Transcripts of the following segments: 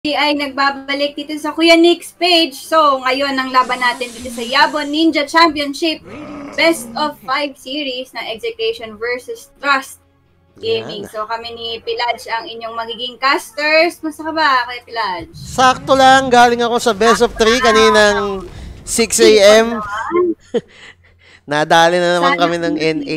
ay nagbabalik dito sa Kuya Nick's page. So, ngayon ang laban natin dito sa Yabon Ninja Championship Best of 5 series na Execution versus Trust Gaming. So, kami ni Pilaj ang inyong magiging casters. Musta ka ba, Kuya Pilaj? Sakto lang. Galing ako sa Best of 3 kaninang 6 a.m. Nadali na naman kami ng NA.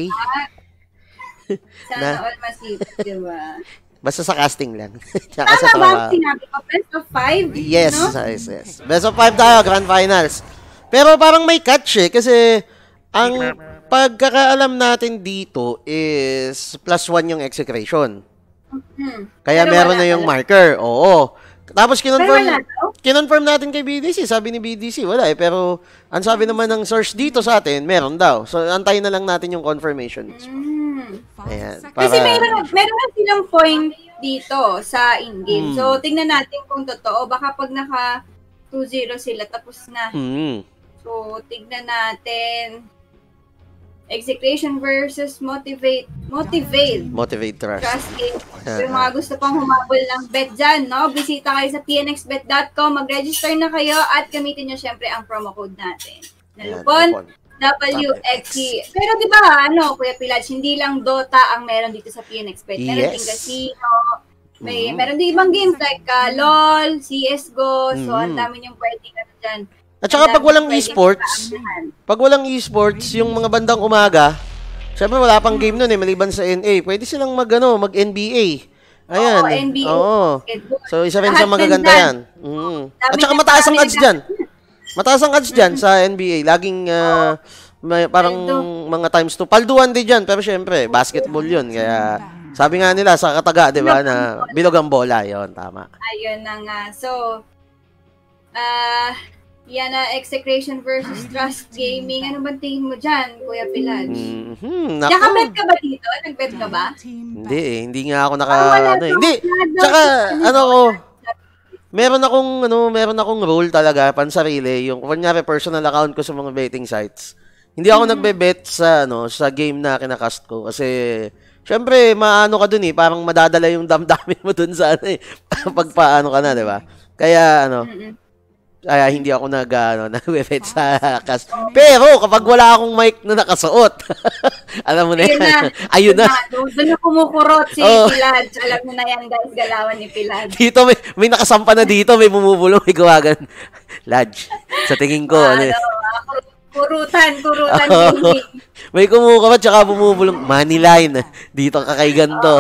Sana all masipag, diba? Basta sa casting lang. Tama ba ang sinabi ko? Best of 5? Yes, no? yes. Best of 5 tayo, Grand Finals. Pero parang may catch kasi ang pagkakaalam natin dito is +1 yung execration. Kaya pero meron na yung marker. Oo. Tapos kinonfirm natin kay BDC. Sabi ni BDC, wala eh. Pero ang sabi naman ng source dito sa atin, meron daw. So antayin na lang natin yung confirmation. Ayan, kasi meron na silang point dito sa in-game. So, tingnan natin kung totoo. Baka pag naka 2-0 sila, tapos na. So, tingnan natin. Execution versus Motivate Trust Game. So, yung mga gusto pang humabol ng bet dyan, no? Bisita kayo sa pnxbet.com, mag-register na kayo at gamitin nyo syempre ang promo code natin. Nalupon. WXC. Pero di ba, Kuya Pilaj, hindi lang Dota ang meron dito sa PNXBet. Meron din casino, meron din ibang games like LOL, CSGO, so ang dami niyong pwede dyan. At saka pag walang esports, yung mga bandang umaga, syempre wala pang game nun maliban sa NA, pwede silang mag-NBA. Ayan. NBA. So, isa rin sa magaganda yan. At saka mataas ang odds dyan. Mataas ang odds dyan sa NBA. Laging may parang mga times 2. Palduan din dyan. Pero syempre, basketball yun. Kaya sabi nga nila sa Kataga, di ba, na bilog ang bola. Yun, tama. Ayun na nga. So, yan na Execration versus Trust Gaming. Ano ba tingin mo dyan, Kuya Pilaj? Nakabet ka ba dito? Nagbet ka ba? Hindi nga ako hindi. Tsaka, meron akong rule talaga pansarili, yung kunyari personal account ko sa mga betting sites. Hindi ako nagbe-bet sa sa game na kinakast ko kasi syempre maano ka dun parang madadala yung damdamin mo dun sa pagpaano ka na, 'di ba? Kaya hindi ako nag-bet sa cast. Pero kapag wala akong mic na nakasuot, alam mo na yan. Ayun na. Doon na kumukurot si Pilaj. Alam mo na yan, guys, galawan ni Pilaj. Dito may nakasampa na dito, may bumubulong, may gawagan. Lodge, sa tingin ko. Kurutan. May kumukurot, tsaka bumubulong. Money line. Dito kakay ganto.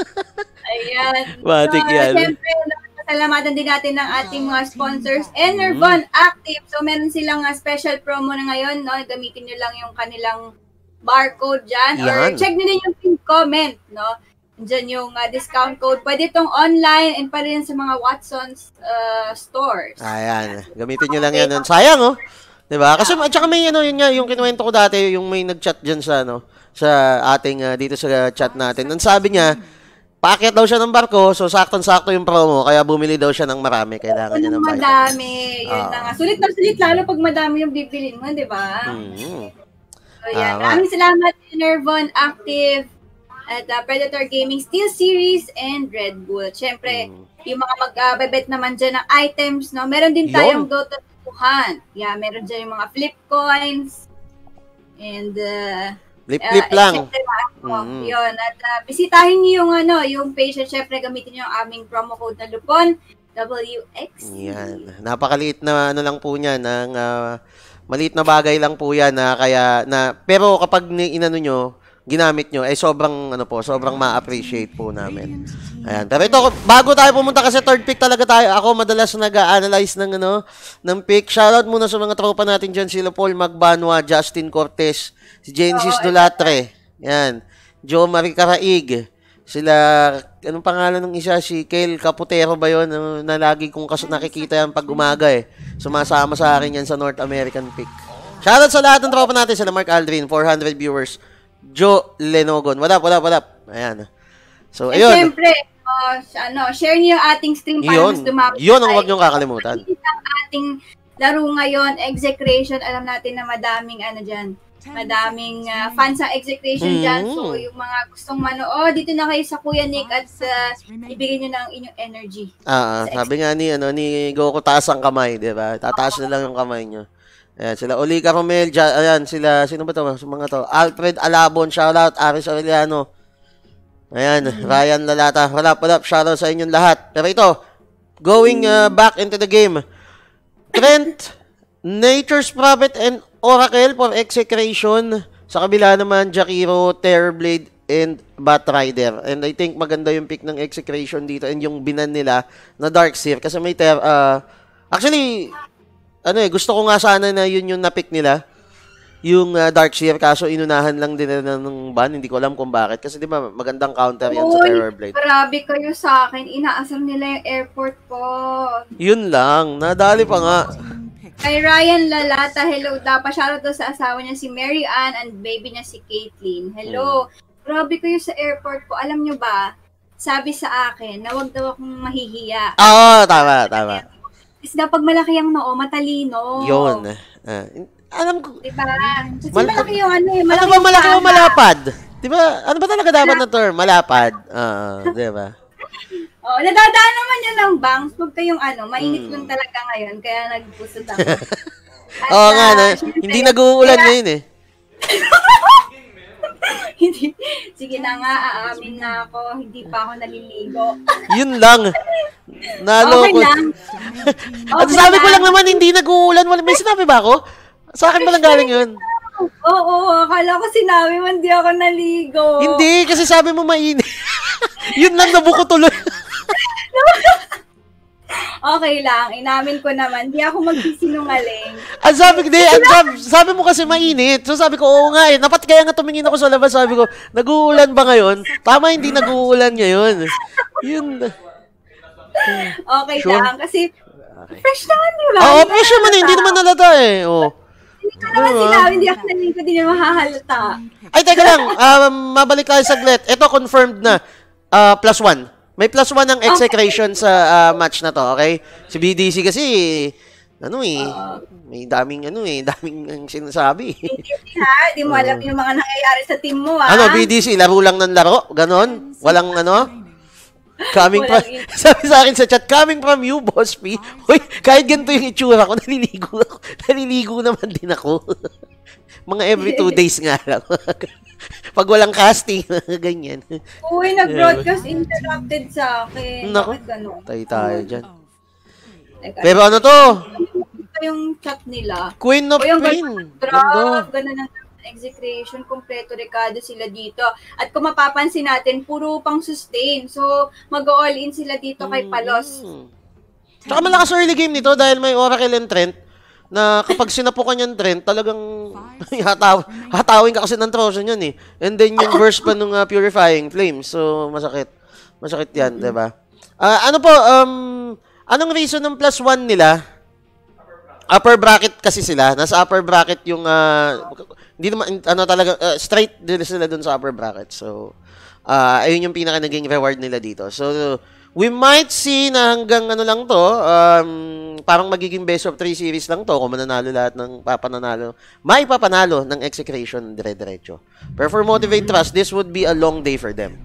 Ayan. Matik yan. Siyempre, salamatan din natin ng ating mga sponsors, Enervon Active. So, meron silang special promo na ngayon, no? Gamitin nyo lang yung kanilang barcode dyan. Or check nyo din yung pin comment, no? Dyan yung discount code. Pwede itong online and pa rin sa mga Watson's stores. Ayan. Gamitin nyo lang yan. Sayang, diba? Kasi, at saka may, yun nga, yung kinuwento ko dati, yung may nag-chat dyan sa, sa ating, dito sa chat natin. Ang sabi niya, paakyat daw siya ng barko, so saktong-sakto yung promo, kaya bumili daw siya ng marami. Kailangan niya ng barko. Madami. Yun na nga. Sulit na sulit, lalo pag madami yung bibilin mo, di ba? So, yan. Maraming salamat, Enervon Active, at Predator Gaming Steel Series, and Red Bull. Siyempre, yung mga mag-bebet naman dyan ng items, no? Meron din tayong Dota 200. Yeah, meron dyan yung mga flip coins, and flip lang. Yun. At bisitahin niyo yung page at syempre gamitin niyo ang aming promo code na Lupon, WX. Yan. Napakaliit na lang po niyan. Maliit na bagay lang po yan pero kapag ginamit nyo, sobrang ma-appreciate po namin. Ayan. Pero ito, bago tayo pumunta kasi third pick talaga tayo. Ako madalas nag-analyze ng pick. Shoutout muna sa mga tropa natin dyan. Sila Paul Magbanwa, Justin Cortez, si Genesis Dulatre, yan, Joe Marie Caraig, sila, anong pangalan ng isa, si Kel Caputero ba yun, na lagi kong nakikita yan pag umaga sumasama sa akin yan sa North American pick. Shoutout sa lahat ng tropa natin, sila Mark Aldrin, 400 viewers, Joe Lenogon, what up, ayan. So, ayun. Siyempre, share niyo yung ating stream para mas dumami. Yun ang huwag niyong kakalimutan. Ang ating laro ngayon, Execration, alam natin na madaming dyan, madaming fans sa execution dyan. So, yung mga gustong manood, dito na kayo sa Kuya Nick at ibigay nyo ng inyong energy. Sabi nga ni Goku, taas ang kamay, di ba? Tataas na lang yung kamay nyo. Ayan, sila Olica Romel, ayan, sila, sino ba to? Mga to? Alfred Alabon, shoutout, Aris Aureliano. Ayan, Ryan Lalata, wala, shoutout sa inyong lahat. Pero ito, going back into the game, Trent, Nature's Prophet, and Oracle for execration. Sa kabila naman, Jakiro, Terrorblade, and Batrider. And I think maganda yung pick ng execration dito and yung binan nila na Darkseer. Kasi may actually, gusto ko nga sana na yun yung na-pick nila. Yung Darkseer. Kaso inunahan lang din nila ng ban. Hindi ko alam kung bakit. Kasi di ba magandang counter yan sa Terrorblade. Grabe kayo sa akin. Inaasam nila yung airport ko. Yun lang. Nadali pa nga. Kay Ryan Lalata, hello daw. Pa-shoutout daw sa asawa niya si Mary Ann and baby niya si Caitlyn. Hello. Grabe kayo sa airport ko. Alam nyo ba, sabi sa akin na huwag daw akong mahihiya. Tama. Is pag malaki ang noo, matalino. Yun. Alam ko. Diba? Kasi malaki yung Malaki ba malaki o malapad? Diba? Ano ba talaga dapat na term? Malapad. Diba? Nadadaan naman yan ng banks. Huwag kayong mainit lang talaga ngayon. Kaya nagpusod ako. Oo nga, hindi nag-uulan ngayon eh. Hindi. Sige na nga, aamin na ako. Hindi pa ako naliligo. Yun lang. Okay lang. At sabi ko lang naman, hindi nag-uulan. May sinabi ba ako? Sa akin ba lang galing yun? Oo, akala ko sinabi mo, hindi ako naligo. Hindi, kasi sabi mo mainit. Yun lang, nabuko tuloy. Okay lang, inamin ko naman, di ako magsisinungaling. Sabi mo kasi mainit. So sabi ko, oo nga eh. Dapat kaya nga tumingin ako sa labas. Sabi ko, nag-uulan ba ngayon? Tama, hindi nag-uulan ngayon. Yun. Okay sure lang, kasi fresh naman, di ba? Oo, fresh naman eh. Hindi naman nalata eh. Hindi ko naman sinabi, hindi ako naligo, hindi naman mahahalata. Ay, teka lang. Mabalik tayo saglit. Ito, confirmed na. +1. May +1 ang execration sa match na to, okay? Si BDC kasi, may daming sinasabi. BDC ha? Di mo alam yung mga nangyayari sa team mo ha? BDC, laro lang ng laro? Ganon? Walang sabi sa akin sa chat, coming from you, Boss P. Hoy, kahit ganito yung itsura ko, naliligo ako. Naliligo naman din ako. Mga every 2 days nga lang. Pag walang casting, ganyan. Uy, nag-broadcast interrupted sa akin. Naku, tayo dyan. Pero ano to? Yung chat nila. Queen of Queen. Ganda ng execration, kompleto rekado sila dito. At kung mapapansin natin, puro pang sustain. So, mag-all in sila dito kay Palos. Tsaka malakas early game nito dahil may Oracle and Trent na kapag sinapukan yung Trent, talagang hatawin ka kasi ng Trojan yun eh. And then yung burst pa nung Purifying Flame. So, masakit. Masakit yan, diba? Anong reason ng +1 nila? Upper bracket kasi sila. Nasa upper bracket yung, hindi naman, straight din sila dun sa upper bracket. So, ayun yung pinaka naging reward nila dito. So, we might see na hanggang lang to, parang magiging best of 3 series lang to kung mananalo lahat ng may papanalo ng execration dire-diretso. Pero for Motivate Trust, this would be a long day for them.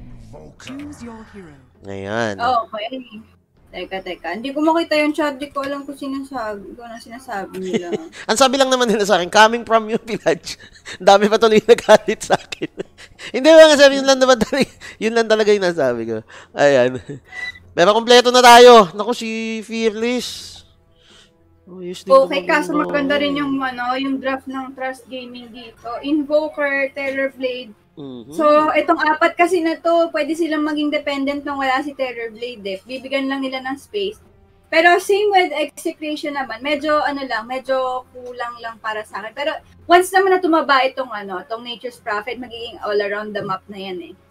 Ngayon. Okay. Teka. Hindi ko makita yung chat. Di ko alam kung sinasabi nila. Ang sabi lang naman nila sa akin, coming from you, Village. Dami pa tuloy nagalit sa akin. Hindi ba nga sabi, yun lang talaga yung nasabi ko. Ayan. Pero kompleto na tayo. Naku, si Fearless. Okay, kaso maganda rin yung draft ng Trust Gaming dito. Invoker, Terrorblade. So, itong 4 kasi na to, pwede silang maging dependent nung wala si Terrorblade eh. Bibigyan lang nila ng space. Pero same with execration naman, medyo kulang lang para sa akin. Pero once naman na tumaba itong Nature's Prophet, magiging all around the map na yan eh.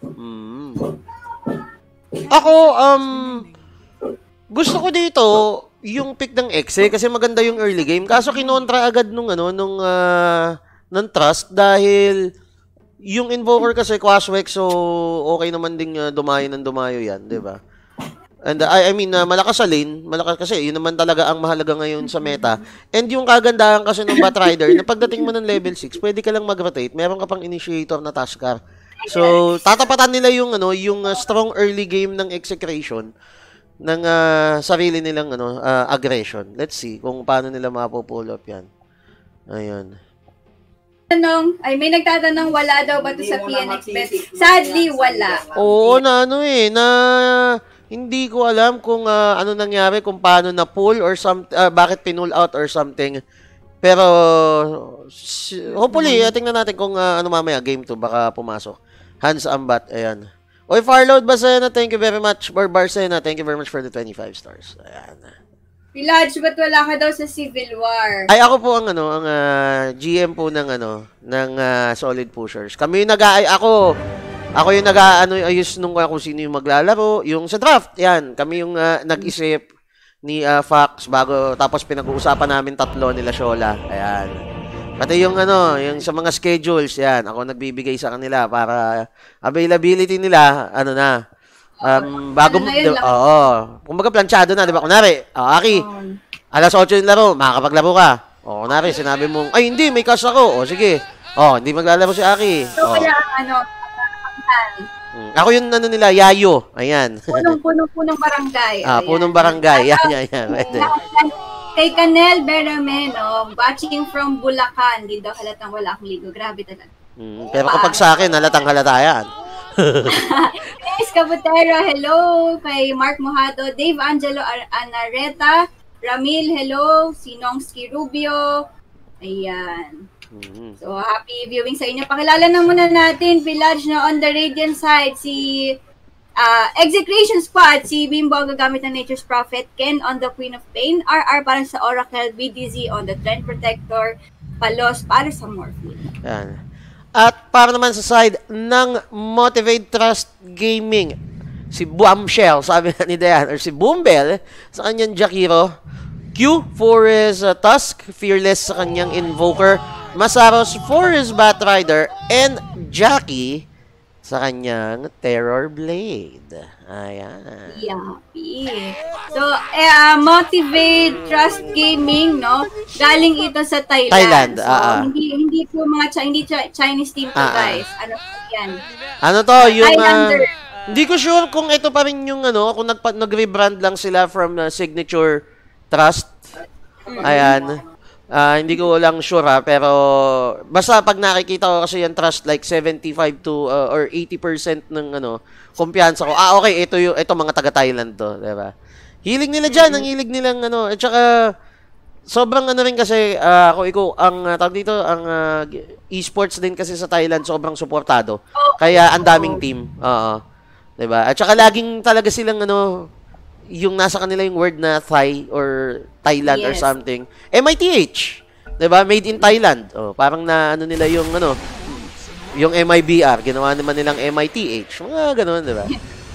Ako, gusto ko dito yung pick ng Exe kasi maganda yung early game. Kaso kinontra agad nung Trust dahil yung Invoker kasi Quaswex, so okay naman ding dumayo yan, 'di ba? And I mean, malakas sa lane, malakas kasi yun naman talaga ang mahalaga ngayon sa meta. And yung kagandahan kasi ng Batrider, na pagdating mo ng level 6, pwede ka lang mag-rotate, meron ka pang initiator na taskar. So, tatapatan nila yung yung strong early game ng execration ng sarili nilang aggression. Let's see kung paano nila mapupull up 'yan. Ayun. May nagtatanong, wala daw ba to sa PNX bet? Sadly, wala. Oo, na hindi ko alam kung ano nangyari, kung paano na pull or bakit pinull out or something. Pero hopefully, tingnan natin kung ano mamaya game 2 baka pumasok. Hans Ambat, ayan. Oy, Farload Basena, thank you very much. Barsena, thank you very much for the 25 stars. Ayan. Village, ba't wala ka daw sa Civil War? Ay, ako po ang GM po ng Solid Pushers. Kami yung ako yung ayos nung kung sino yung maglalaro. Yung sa draft, yan. Kami yung nag-isip ni Fox tapos pinag-uusapan namin tatlo nila Shola. Ayan. Pati yung yung sa mga schedules, yan. Ako nagbibigay sa kanila para availability nila, bago kumbaga planchado na, di ba? Kunwari, Aki, alas 8 yung laro, makakapaglaro ka. Kunwari, sinabi mong, ay hindi, may cash ako. Sige. Hindi maglalaro si Aki. So, kaya ako yung nila, Yayo. Ayan. Punong barangay. Punong barangay. Yan. Kay Canel Beramen, watching from Bulacan. Hindi daw halatang wala akong ligo. Grabe talaga. Pero kapag sa akin, halatang halata yan. Yes, Cabutero, hello. Kay Mark Mojado, Dave Angelo Anareta, Ramil, hello. Sinongski Rubio. Ayan. So, happy viewing sa inyo. Pakilala na muna natin, Village, on the Radiant side, si Execution Squad, si Bimbo gagamit ng Nature's Prophet, Ken on the Queen of Pain, RR para sa Oracle, BDZ on the Trend Protector, Palos para sa Morphine. Yan. At para naman sa side ng Motivate Trust Gaming, si Bombshell, sabi na ni Dayan, or si Boombel, sa kanyang Jakiro, Q for his Tusk, Fearless sa kanyang Invoker, Masaros for his Batrider, and Jackie sa kanyang Terror Blade. Ayan. Yuppie. So, Motivate Trust Gaming, galing ito sa Thailand. So, hindi po hindi Chinese team to, guys. Ano po yan? Ano to? Yung, hindi ko sure kung ito pa rin yung kung nag-rebrand lang sila from Signature Trust. Ayan. Hindi ko lang sure pero basta pag nakikita ko kasi yung trust like 75 to or 80% ng kumpiyansa ko. Okay, ito mga taga Thailand to, 'di ba? Hilig nila diyan, ang hilig nilang at saka sobrang rin kasi ang tawag dito, ang esports din kasi sa Thailand sobrang suportado. Kaya ang daming team. 'Di ba? At saka laging talaga silang yung nasa kanila yung word na Thai or Thailand or something. MITH. 'Di ba? Made in Thailand. Parang na nila yung yung MIBR, ginawa naman nilang MITH. Mga ganoon, 'di ba?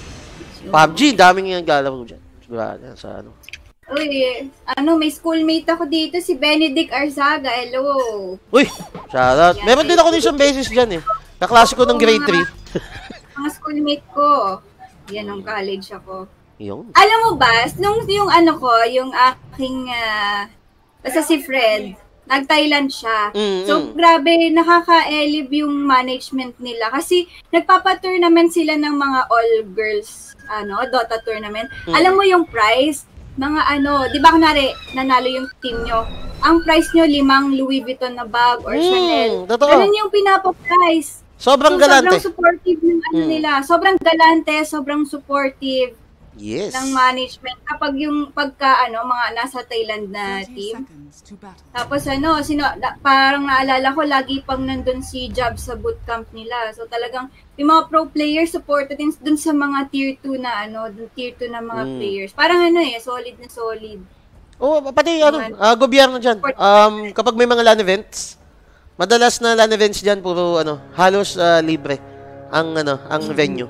PUBG, daming yung galaro diyan. 'Di ba? Sa Uy, may schoolmate ako dito, si Benedict Arzaga. Hello. Uy, shout out. Meron din ako isang beses diyan eh. Kaklase ko ng grade 3. Mga schoolmate ko. Yan ang college ako. Yung? Alam mo ba, yung aking, basta si Fred, nag-Thailand siya. So, grabe, nakaka-elib yung management nila. Kasi, nagpapa-tournament sila ng mga all-girls, Dota tournament. Alam mo yung prize, mga di ba kunwari, nanalo yung team nyo, ang price nyo, 5 Louis Vuitton na bag or Chanel. Ganun yung pinapa-prize. Sobrang galante. Sobrang supportive ng nila. Sobrang galante, sobrang supportive. Yes. Ng management kapag mga nasa Thailand na team. Tapos parang naalala ko lagi pang nandun si Jab sa bootcamp nila. So talagang yung mga pro players supported din dun sa mga tier 2 na tier 2 na mga players. Parang solid na solid. Pati gobyerno diyan. Kapag may mga LAN events, madalas na LAN events diyan puro halos libre ang venue.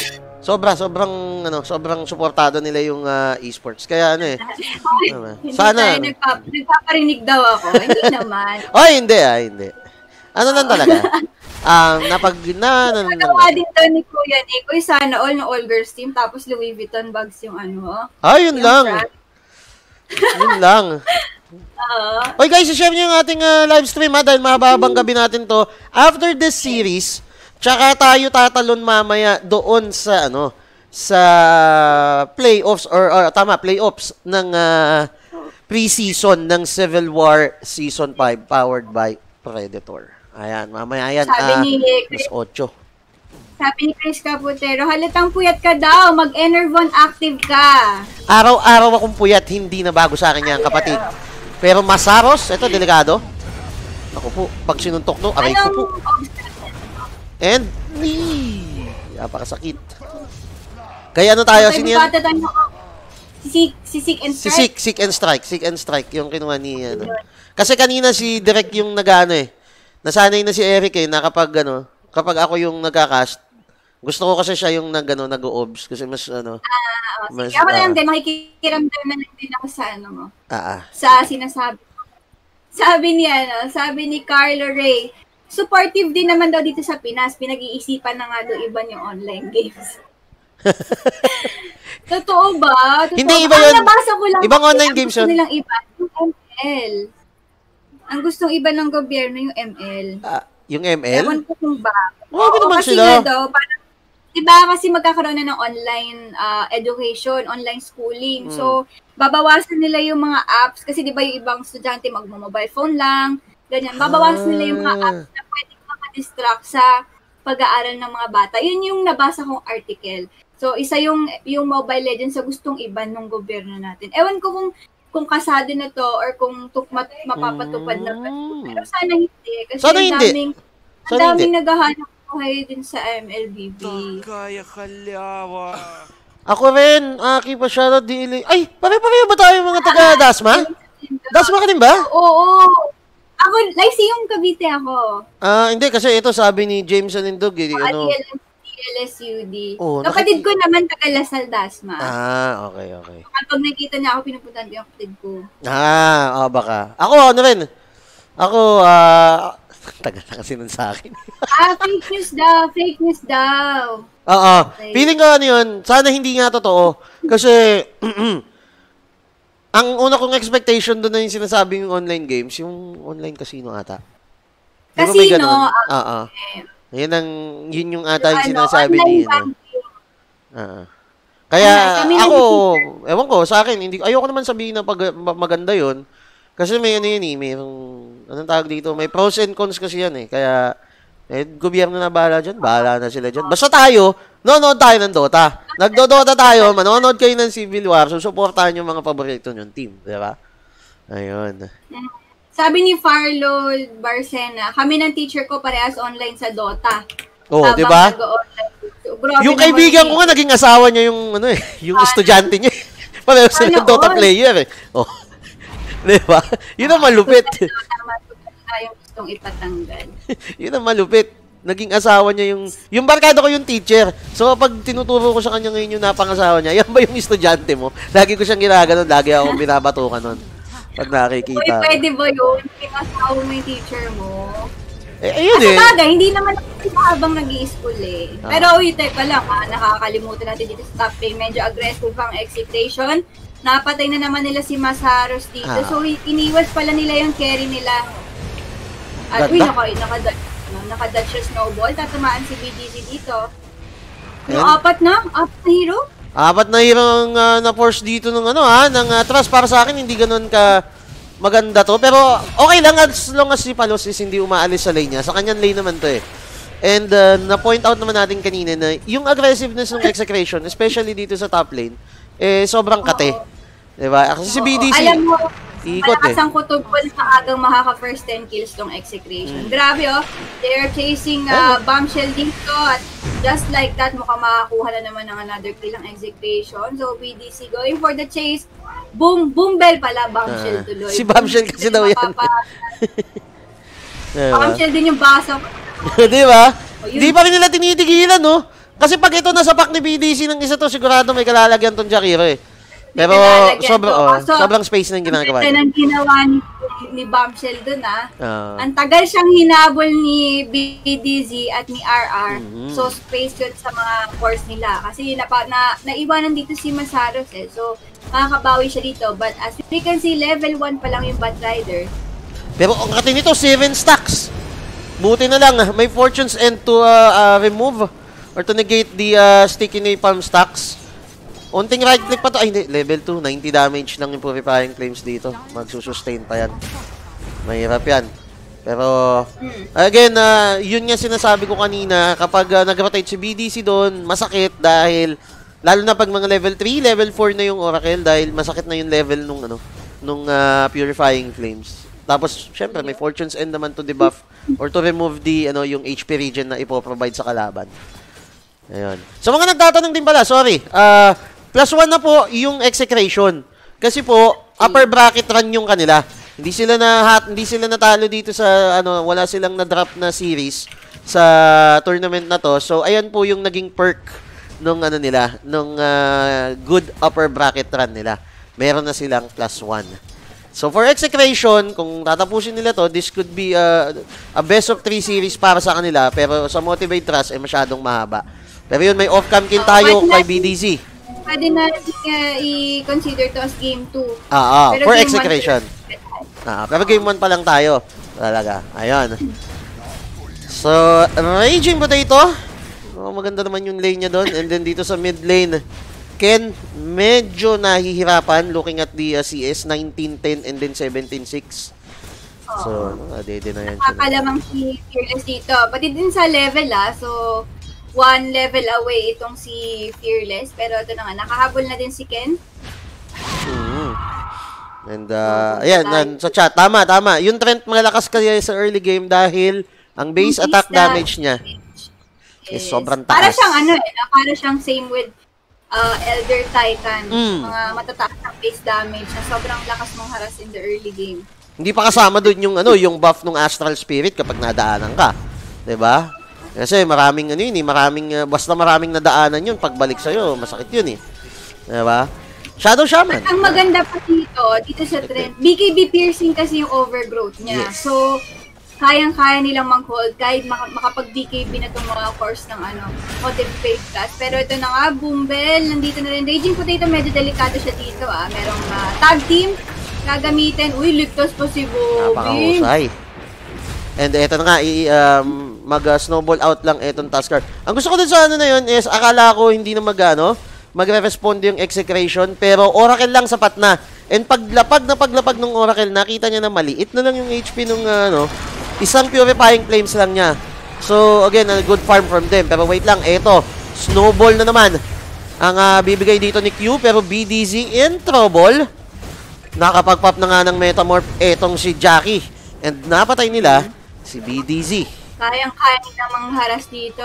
Sobrang suportado nila yung esports. Kaya sana nagpaparinig daw ako. Hindi naman. Hindi. Lang talaga. Nagawa din to ni Kuya Nick. Uy, sana all na all girls team, tapos Louis Vuitton bags yung ano. Yun lang. Yun lang. Oy guys, i-share nyo yung ating live stream dahil mahabang gabi natin to. After this series, tsaka tayo tatalon mamaya doon sa sa playoffs playoffs ng pre-season ng Civil War Season 5 powered by Predator. Ayan, mamaya yan. Sabi ni Chris 8. Sabi ni Chris Caputero, halatang puyat ka daw, mag-Enervon active ka. Araw-araw akong puyat, hindi na bago sa akin yan, kapatid. Pero masaros, ito, delikado. Ako po, pag sinuntok no, aray ko po. And, napakasakit. Kaya ano tayo, sino yan? Si Seek and Strike. Seek and Strike, yung kinuha ni, Kasi kanina si Direk yung nasanay na si Eric na kapag ako yung nagka-cast, gusto ko kasi siya yung nag-oobs kasi mas mas, ako lang din, makikiramdam na din ako sa mo. Sa sinasabi. Sabi ni Carlo Ray, supportive din naman daw dito sa Pinas, pinag-iisipan na nga daw iba yung online games. Totoo ba? Totoo. Hindi, iba yun. Nabasa ko lang. Ibang online games yun. Nilang iba, yung ML. Ang gustong iba ng gobyerno yung ML. Yung ML? Ewan ko kung ba. Naman kasi sila. Parang, diba kasi magkakaroon na ng online education, online schooling. So, babawasan nila yung mga apps. Kasi diba yung ibang estudyante magmo-mobile phone lang. Ganyan. Babawasan nila yung mga apps na pwedeng makadistract sa pag-aaral ng mga bata. Yun yung nabasa kong article. So, isa yung Mobile Legends sa gustong iba ng gobyerno natin. Ewan ko kung kasado na to or kung mapapatupad na pa. Pero sana hindi. Kasi sana ang daming naghahanap buhay din sa MLBB. Kaya kalyawa. Ako rin, Aki pa siya dili. Ay, pare-pareho ba tayo mga taga-Dasma? Dasma ka din ba? Oo. Ako, like yung Cavite ako. Hindi, kasi ito sabi ni James Alindog. LSUD. Kapatid ko naman taga Lasal Dasma. Okay. Kapag nakita niya ako, pinupuntahan ko yung kapatid ko. Baka. Ako, rin. Ako, tagal na kasi nun sa akin. Fake news daw. Oo. Okay. Feeling ko yun, sana hindi nga totoo. Kasi, ang una kong expectation doon na yung sinasabing yung online games, yung online casino ata. Casino? Yun yung ata yung sinasabi ni Kaya ako, ewan ko, sa akin, ayoko naman sabihin na maganda yun. Kasi may anong tawag dito, may pros and cons kasi yan Kaya, gobyerno na bahala na sila dyan. Basta tayo, nanonood tayo ng Dota. Nagdo-Dota tayo, manonood kayo ng Civil War, susuportahan yung mga paborito nyong team, di ba? Ayun. Sabi ni Farlo Barcena, kami ng teacher ko parehas online sa Dota. Di ba? Yung kaibigan ko nga, naging asawa niya yung, yung estudyante niya. Parehas sila yung Dota player Di ba? Yun ang malupit. Yung gustong ipatanggal. Yun ang malupit. Naging asawa niya yung barkada ko yung teacher. So, pag tinuturo ko sa kanya ngayon yung napangasawa niya, yan ba yung estudyante mo? Lagi ko siyang ginaganon, lagi akong binabatukan nun. Pag nakikita. Uy, pwede ba yun? Asawa mo yung teacher mo. Ayun Bagay, hindi naman habang nag-i-school Pero teka lang nakakalimutan natin dito sa top lane. Medyo aggressive ang execution. Napatay na naman nila si Masaros dito. So, iniwas pala nila yung carry nila. At naka-dodge siya snowball. Tatamaan si BDC dito. Yung apat na hero? Apat na hero ang na-force dito ng ng Trust. Para sa akin, hindi ganun ka maganda to. Pero okay lang as long as si Palos is hindi umaalis sa lane niya. Sa kanyang lane naman to And na-point out naman natin kanina na yung aggressiveness ng execution, especially dito sa top lane, sobrang kate. Diba? Kasi si BDC, alam mo, ikot malakas ang kutob ko sa agang makaka-first 10 kills tong execration. Grabe they are chasing bombshell dito at just like that, mukhang makakuha na naman ng another kill ang execration. So BDC going for the chase. Boom bell pala, bombshell tuloy. Si bombshell kasi daw yan. Bombshell din yung basa ko. Diba? Di pa rin nila tinitigilan, Kasi pag ito nasa pack ni BDC ng isa to, sigurado may kalalagyan tong Jakiro Pero sobrang space nang ginagawa. Ito nang ginawa ni ni Bombshell dun ang tagal siyang hinabol ni BDZ at ni RR. So space yun sa mga force nila. Kasi naiwanan dito si Masaros So makakabawi siya dito. But as we can see, level 1 pa lang yung Bat Rider. Pero ang katin nito, 7 stacks. Buti na lang, may Fortune's End to remove or to negate the sticky napalm stacks. Unting right click pa to. Ay, hindi. Level 2. 90 damage lang yung Purifying Flames dito. Magsusustain pa yan. Mahirap yan. Pero, again, yun nga sinasabi ko kanina. Kapag nag-rotate si BDC doon, masakit dahil, lalo na pag mga level 3, level 4 na yung Oracle dahil masakit na yung level nung Purifying Flames. Tapos, syempre, may Fortune's End naman to debuff or to remove the, yung HP regen na ipoprovide sa kalaban. Ayun. So, mga nagtatanong din pala, sorry. +1 na po yung execration. Kasi po, upper bracket run yung kanila. Hindi sila natalo dito sa wala silang na-drop na series sa tournament na to. So ayan po yung naging perk nung nung good upper bracket run nila. Meron na silang +1. So for execration, kung tatapusin nila to, this could be a best of 3 series para sa kanila, pero sa Motivate Trust masyadong mahaba. Pero yun, may off-cam kill tayo kay BDZ. Pwede na i-consider to as game 2. For execration. Pero game 1 pa lang tayo. Talaga. Ayun. So, Raging Potato. Maganda naman yung lane niya doon. And then dito sa mid lane, Ken, medyo nahihirapan looking at the CS, 19-10 and then 17-6. So, dede na yan. Nakakalamang si Fearless dito. Pati din sa level so 1 level away itong si Fearless. Pero ito na nga, nakahabol na din si Ken. And, ayan, sa chat, tama. Yung Trent malakas kaya sa early game dahil ang base attack damage niya is sobrang taas. Para siyang para siyang same with Elder Titan. Mga matataas ang base damage na sobrang lakas mong haras in the early game. Hindi pa kasama doon yung, yung buff ng Astral Spirit kapag nadaanan ka. 'Di ba? Kasi maraming basta maraming nadaanan yun, pagbalik sa'yo, masakit yun Diba? Shadow Shaman. Ang maganda pa dito sa trend, BKB piercing kasi yung overgrowth niya. Yes. So, kayang-kaya nilang mag-hold kahit makapag-BKB na itong mga course ng Motivate Plus. Pero ito na nga, Boombel, nandito na rin. Raging Potato, medyo delikado siya dito Merong tag team, gagamitin. Uy, ligtas pa si Bobby. Napakahusay. And ito na nga, mag-snowball out lang itong task card. Ang gusto ko dun sa na yun is, akala ko hindi na magre-respond yung execration, pero Oracle lang sapat na. And paglapag ng Oracle, nakita niya na maliit na lang yung HP nung isang Purifying Flames lang niya. So, again, a good farm from them. Pero wait lang, eto, snowball na naman ang bibigay dito ni Q, pero BDZ in trouble. Nakapag-pop na nga ng Metamorph etong si Jackie. And napatay nila si BDZ. Kayang-kaya nila mangharas dito,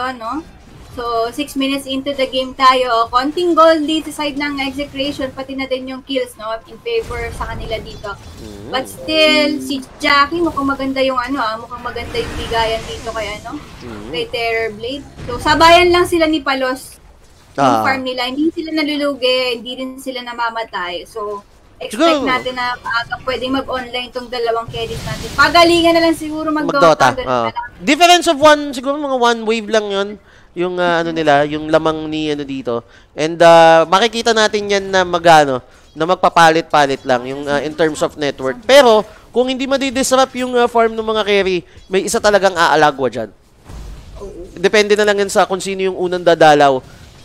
So, 6 minutes into the game tayo. Konting goal dito sa side ng execration, pati na din yung kills, in favor sa kanila dito. But still, si Jackie, mukhang maganda yung mukhang maganda yung bigayan dito kay kay Terrorblade. So, sabayan lang sila ni Palos yung farm nila. Hindi sila nalulugi, hindi din sila namamatay. So, expect natin na pwedeng mag-online tong dalawang carries natin. Pagalingan na lang siguro mag-Dota. Difference of siguro mga 1 wave lang yun. Yung nila, yung lamang ni dito. And makikita natin yan na na magpapalit-palit lang yung in terms of network. Pero kung hindi madidisrupt yung farm ng mga carry, may isa talagang aalagwa diyan. Depende na lang yan sa kung sino yung unang dadalaw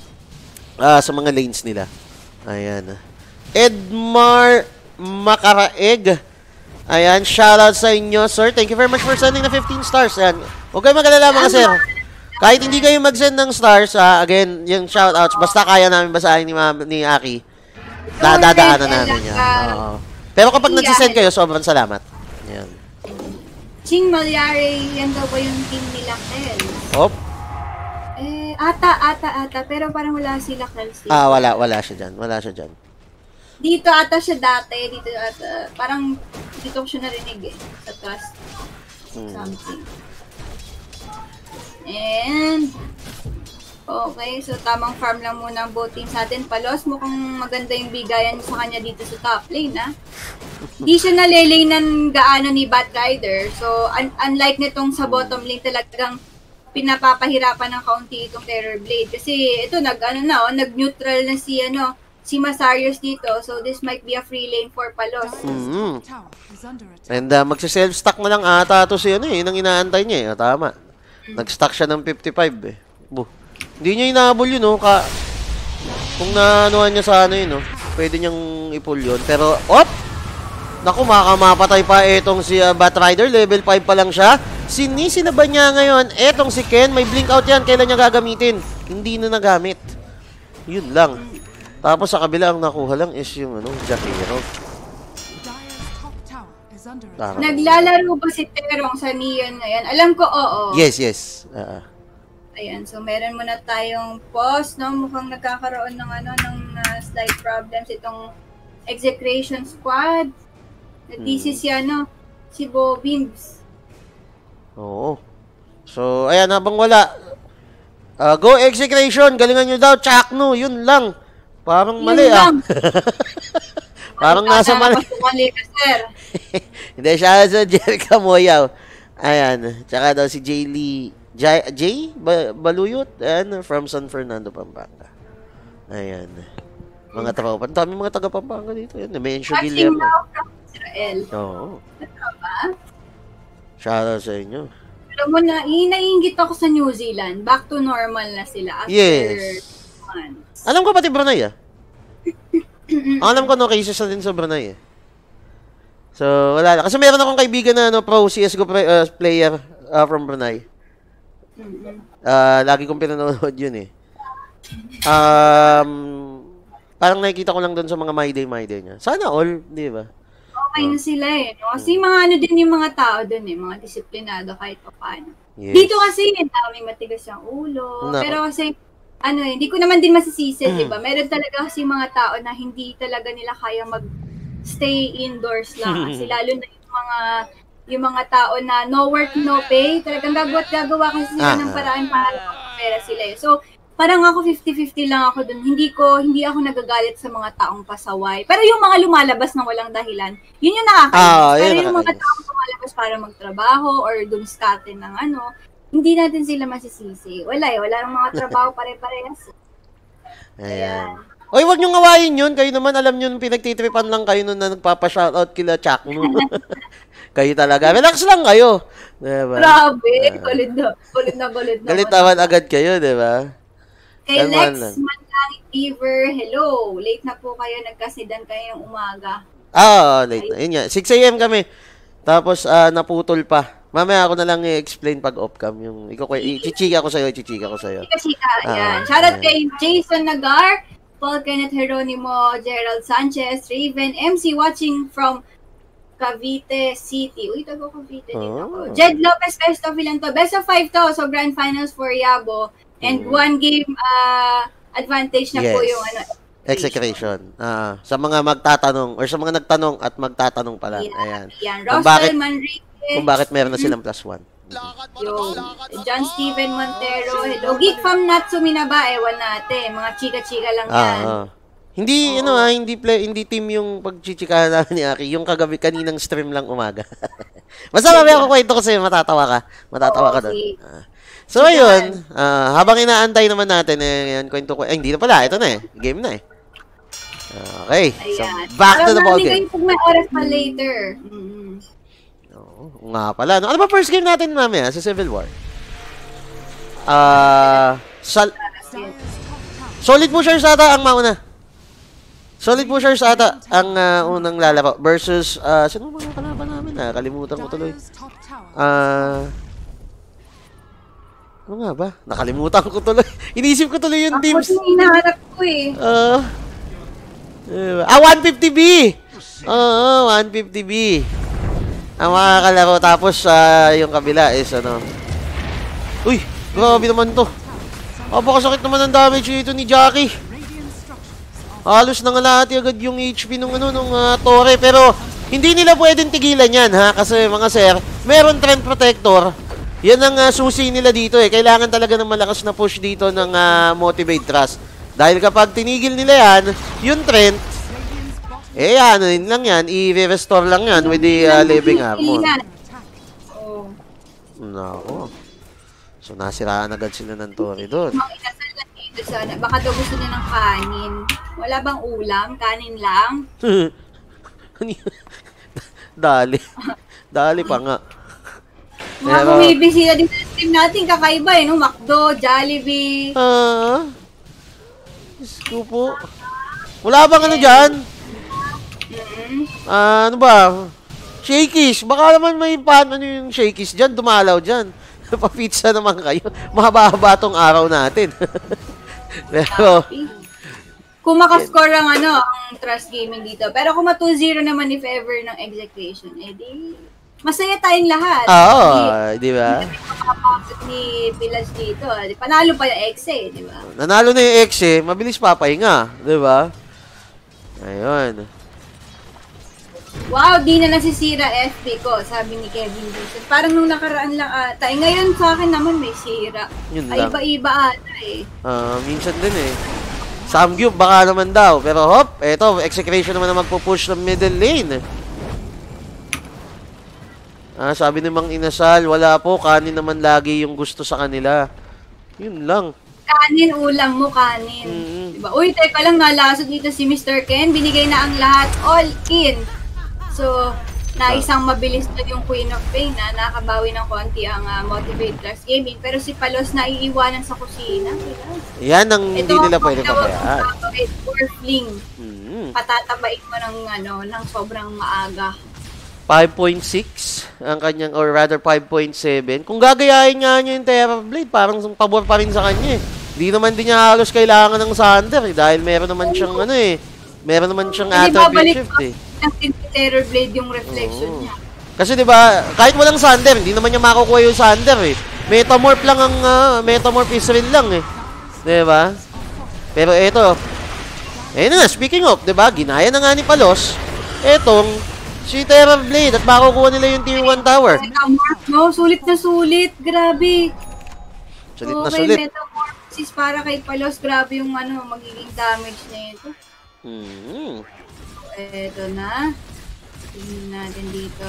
sa mga lanes nila. Ayan. Edmar Makaraeg. Ayan, shoutout sa inyo, sir. Thank you very much for sending the 15 stars. Ayan. Huwag kayo mag-alala mga sir. Kahit hindi kayo mag-send ng stars, again, yung shoutouts, basta kaya namin basahin ni Aki, dadaanan namin yan. Pero kapag nagsisend kayo, sobrang salamat. Ayan. Ching Malyari, yan daw ba yung team nila, Kel? Ata. Pero parang wala sila, Kel. Wala siya dyan. Dito ata siya dati, parang dito ko siya narinig sa trust. Something. And Okay, so tamang farm lang muna ang both teams natin. Palos, mukhang maganda yung bigayan sa kanya dito sa top lane, ha? Di siya nalilane gaano ni Batrider. So, unlike nitong sa bottom lane, talagang pinapapahirapan ng kaunti itong Terror Blade. Kasi ito, nag-neutral na si Masarios dito. So, this might be a free lane for Palos. And magsa-self-stack na lang ata ito si nang inaantay niya eh. Tama. Nag-stack siya ng 55 eh. Hindi niya inaabol yun, no? Kung naanuhan niya sa pwede niyang i-pull yun. Pero, naku, makamapatay pa etong si Batrider. Level 5 pa lang siya. Sinisi na ba niya ngayon? Etong si Ken, may blink out yan. Kailan niya gagamitin? Hindi na nagamit. Yun lang. Tapos sa kabila, ang nakuha lang is yung Jakiro. Naglalaro ba si Terong sa Neon ngayon? Alam ko, oo. Yes. Ayan, so meron muna tayong pause, no? Mukhang nagkakaroon ng slight problems itong Execration Squad. This is si Bo Bimbs. Oo. So, ayan, habang wala. Go Execration, galingan nyo daw, Chakno, yun lang. Parang mali, Parang nasa mali. Mali ka, sir. Hindi, siya sa Jerica Moyaw. Ayan, tsaka daw si Jay Lee. Jay Baluyot, from San Fernando, Pampanga. Ayan. Mga tropa. Ang dami mga taga Pampanga dito. Yan, na-mention Guillermo. From Israel. Oo. Shoutout sa inyo. Alam mo na, naiingit ako sa New Zealand. Back to normal na sila after months. Alam ko pati Brunei, Alam ko cases na din sa Brunei, So, wala na. Kasi meron akong kaibigan na pro CSGO player from Brunei. Lagi kong pinanonood yun parang nakikita ko lang doon sa mga My Day niya. Sana all, di ba? Okay na sila no? Kasi mga din yung mga tao doon mga disiplinado kahit pa paano. Yes. Dito kasi, may matigas yung ulo. No. Pero kasi, hindi ko naman din masisisi, di ba? Meron talaga kasi mga tao na hindi talaga nila kaya mag-stay indoors lang. Kasi lalo na yung mga tao na no work, no pay, talagang gagawa kasi sila ng paraan para makapera sila. So, parang ako 50-50 lang ako dun. Hindi ako nagagalit sa mga taong pasaway. Pero yung mga lumalabas na walang dahilan, yun yung nakakainis. Pero yung mga taong lumalabas para magtrabaho or dumskate ng hindi natin sila masisisi. Wala nang mga trabaho pare-parehas. Ayan. Oy, wag nyo ngawain yun. Kayo naman, alam nyo, pinagtitripan lang kayo nun na nagpapa-shoutout kila Chakno. Kayo talaga. Relax lang kayo. Diba? Grabe. Kulit na. Galit naman agad kayo, diba? Kay Lex Manlangi Fever, hello. Late na po kayo. Nagkasidan kayo ng umaga. Late na. Yun nga. 6 a.m. kami. Tapos, naputol pa. Mamaya ako na lang i-explain pag off-cam. Chichika ko sa'yo. Chichika. Ayan. Shoutout kay Jason Nagar, Paul Kenneth Jeronimo, Gerald Sanchez, Raven, MC watching from Cavite City. Uy, tago Cavite din ako. Jed Lopez, best of ilan to? Best of 5 to. So, grand finals for Yabo. And 1 game advantage na po yung Execration. Sa mga magtatanong or sa mga nagtanong at magtatanong pa lang. Ayan. Russell Manriquez. Kung bakit meron na silang +1. John Steven Montero. Hello. Geek Fam Natsumi na ba? Ewan natin. Mga chika-chika lang yan. Hindi, hindi team yung pagchichikahan namin ni Aki. Yung kagabi, kaninang stream lang umaga. Basta mamaya ako kwento ko sa'yo, matatawa ka doon. So, ayun, habang inaantay naman natin, kwento ko, hindi na pala, ito na game na Okay, so back to the ball game. Kung may oras pa later. Nga pala, ano ba first game natin mamaya sa Civil War? Solid pushers ata ang mauna. Solid pushers ata ang unang lalaro versus sino mga kalaban namin kalimutan ko tuloy. Ano nga ba? Nakalimutan ko tuloy. Inisip ko tuloy yung teams. Ako hinaharap ko 150B! 150B. Ang mga kalaro. Tapos yung kabila is Uy! Grabe naman to. Napakasakit naman ang damage dito ni Jackie. Halos nangalahati agad yung HP nung Torre. Pero hindi nila pwedeng tigilan yan Kasi mga sir, meron Trend Protector. Yan ang susi nila dito eh. Kailangan talaga ng malakas na push dito ng Motivate Trust. Dahil kapag tinigil nila yan, yung trend, ano yun lang yan, i-restore lang yan with the living armor. Oh. Nako. So, nasiraan agad sila ng Tori doon. Mga inasal lang dito sana. Baka daw gusto niya ng kanin. Wala bang ulam? Kanin lang? Dali. Dali pa nga. Mga bumibisita din sa stream natin, kakaiba no? McDo, Jollibee. Diyos ko po. Wala bang ano dyan? Ano ba? Shakies. Baka naman may ano yung shakies dyan. Dumalaw dyan. Pa-pizza naman kayo. Mahaba-haba tong araw natin. Pero... Kung makascore ang ang Trust Gaming dito. Pero kung 2-0 naman if ever ng execution, edi masaya tayong lahat. Oo, di ba? Ni Pilas dito. Panalo pa yung ex di ba? Nanalo na yung ex mabilis papahinga, di ba? Ayun. Wow, di na nasisira FB ko, sabi ni Kevin Dixon. Parang nung nakaraan lang ata. Ngayon sa akin naman may sira. Yun lang. Iba-iba ata minsan din Samgyup, baka naman daw. Pero hop, eto, execution naman na magpupush ng middle lane. Sabi ni Mang Inasal, wala po, kanin naman lagi yung gusto sa kanila. Yun lang. Kanin, ulam mo, kanin. Diba? Uy, teka lang, nalasot dito si Mr. Ken. Binigay na ang lahat, all in. So, naisang mabilis na yung Queen of Pain na nakabawi ng konti ang Motivate Trust Gaming. Pero si Palos na iiwanan sa kusina. Yan ang hindi nila pwede pabayaan. Or fling. Patatabain mo ng sobrang maaga. 5.6 ang kanyang, or rather 5.7. Kung gagayahin nga niya yung Terrorblade, parang pabor pa rin sa kanya Hindi naman din niya halos kailangan ng Sander dahil meron naman siyang meron naman siyang attribute shift ang Terrorblade yung reflection niya. Kasi 'di ba, kahit walang Sander, hindi naman niya makukuha yung Sander Metamorph lang ang Metamorph Israel lang 'Di ba? Pero eto. Na, speaking of, 'di ba? Ginaya na nga ni Palos etong si Terrorblade at makukuha nila yung tier 1 tower. No, sulit na sulit. Grabe. Sulit na sulit. Metamorphosis para kay Palos, grabe yung magiging damage na ito. Eto na. Tingnan natin dito.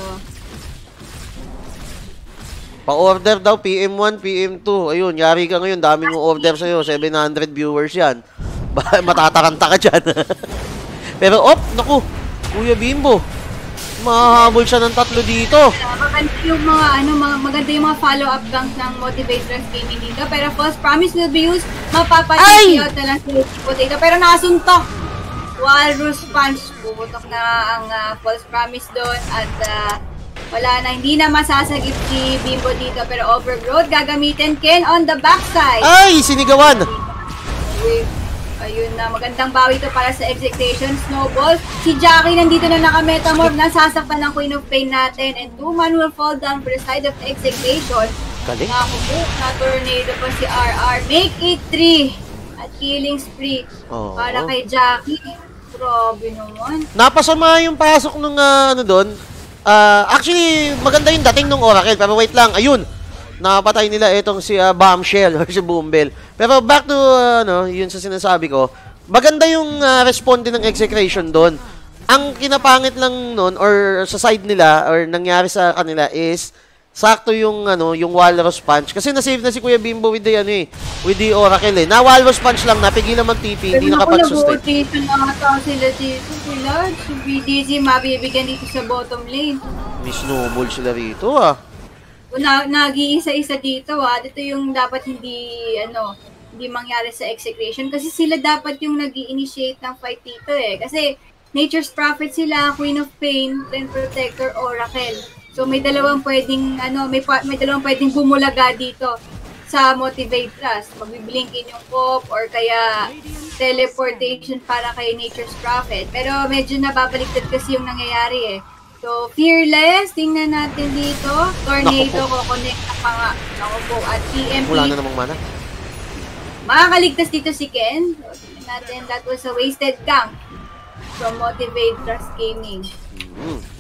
Pa-order daw, PM1, PM2. Ayun, yari ka ngayon. Daming order sa'yo. 700 viewers yan. Matataranta ka dyan. Pero, naku. Kuya Bimbo. Mahahabol siya ng 3 dito. Maganda yung maganda yung mga follow-up ganks ng Motivate Trust Gaming dito. Pero false promise will be used. Mapapatay out na lang si Potato. Pero nasuntok. Walrus Punch, puputok na ang false promise doon at wala na, hindi na masasagip si Bimbo dito pero overgrowth gagamitin Ken on the backside. Ay, sinigawan! Ayun na, magandang bawi to para sa execution. Snowball, si Jackie nandito na naka-metamorph, nasasaktan ng Queen of Pain natin and 2 man will fall down for the side of the execution. Galing. Na-tornado pa si RR. Make it 3 at killing spree para kay Jackie. Grabe naman. Napasama yung pasok ng doon. Actually, maganda yung dating ng Oracle. Pero wait lang, ayun. Nakapatay nila itong si Bombshell or si Boombell. Pero back to, yun sa sinasabi ko. Maganda yung responde ng execution doon. Ang kinapangit lang noon or sa side nila or nangyari sa kanila is sakto yung yung Walrus Punch kasi na-save na si Kuya Bimbo with the with the Oracle Na Walrus Punch lang napigilan man TP, hindi nakapag-sustain. Pero nakata sila dito sila. Si BDZ mabibigyan dito sa bottom lane. May snowball sila rito Nag-iisa-isa dito Dito yung dapat hindi mangyari sa execution kasi sila dapat yung nag-i-initiate ng fight dito Kasi Nature's Prophet sila, Queen of Pain, Trend Protector, Oracle. So may dalawang pwedeng may dalawang pwedeng bumulaga dito sa Motivate Trust. Magbiblinkin yung pop or kaya teleportation para kay Nature's Prophet. Pero medyo nababaliktad kasi yung nangyayari So Fearless, tingnan natin dito. Tornado ko connect pa nga. Ako po at PMP. Wala na namang mana. Makakaligtas dito si Ken. So tingnan natin, that was a wasted gank from Motivate Trust Gaming.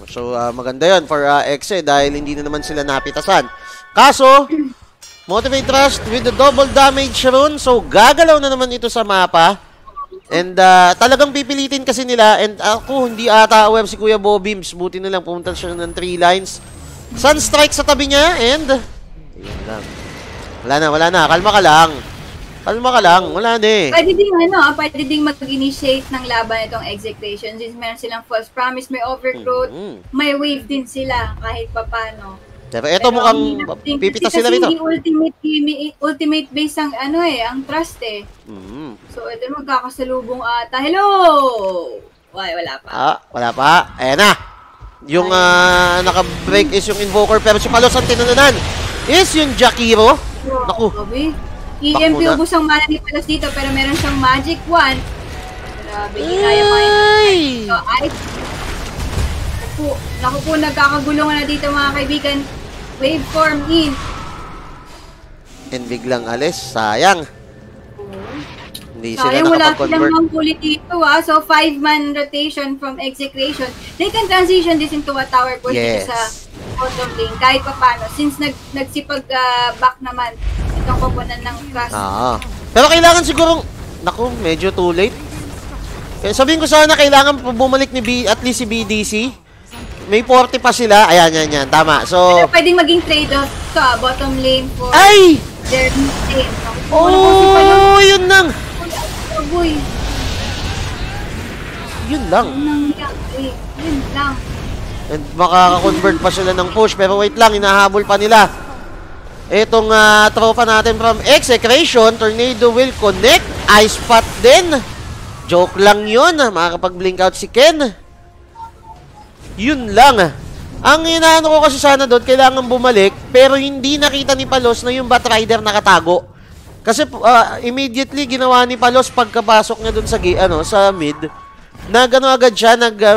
So, maganda yon for Exe dahil hindi na naman sila napitasan. Kaso, Motivate Trust with the double damage rune. So, gagalaw na naman ito sa mapa. And talagang pipilitin kasi nila. And ako, hindi ata aware si Kuya Bobims. Buti na lang, pumunta siya ng 3 lines. Sunstrike sa tabi niya. And, yun lang. Wala na. Kalma ka lang. Wala na eh. Pwede ding mag-initiate ng laban itong execution. Since meron silang false promise, may overgrowth, may wave din sila kahit papano. Pero ito mukhang pipita sila rito. Kasi ultimate base ang ang trust eh. So ito magkakasalubong ata. Hello! Wala pa. Wala pa. Ayan na. Yung naka-break is yung Invoker pero si Palos ang tinanunan is yung Jakiro. Naku. EMP ubos ang mana ni Palos dito pero meron siyang magic wand. Grabe, hinaya pa yun. Naku po, nagkakagulungan na dito mga kaibigan. Waveform in. And biglang alis. Sayang. Hindi sila Sayang, wala nakapag-convert. silang mangkulit dito So 5-man rotation from execration. They can transition this into a tower push dito sa bottom lane. Kahit pa paano. Since nagsipag back naman itong koponan ng Crash. Pero kailangan sigurong, naku, medyo too late. Kaya sabihin ko sana kailangan bumalik ni at least si BDC. May 40 pa sila. Ayan, yan. Tama. So, pero pwedeng maging trade-off sa bottom lane for their lane. Yun lang. Yun lang. Yun lang. And makaka-convert pa sila ng push. Pero wait lang, hinahabol pa nila. Itong tropa natin from Execration, Tornado will connect. Ice Spot din. Joke lang yun. Makakapag-blink out si Ken. Yun lang. Ang inaano ko kasi sana doon, kailangan bumalik. Pero hindi nakita ni Palos na yung Batrider nakatago. Kasi immediately ginawa ni Palos pagkapasok niya doon sa mid. Agad siya,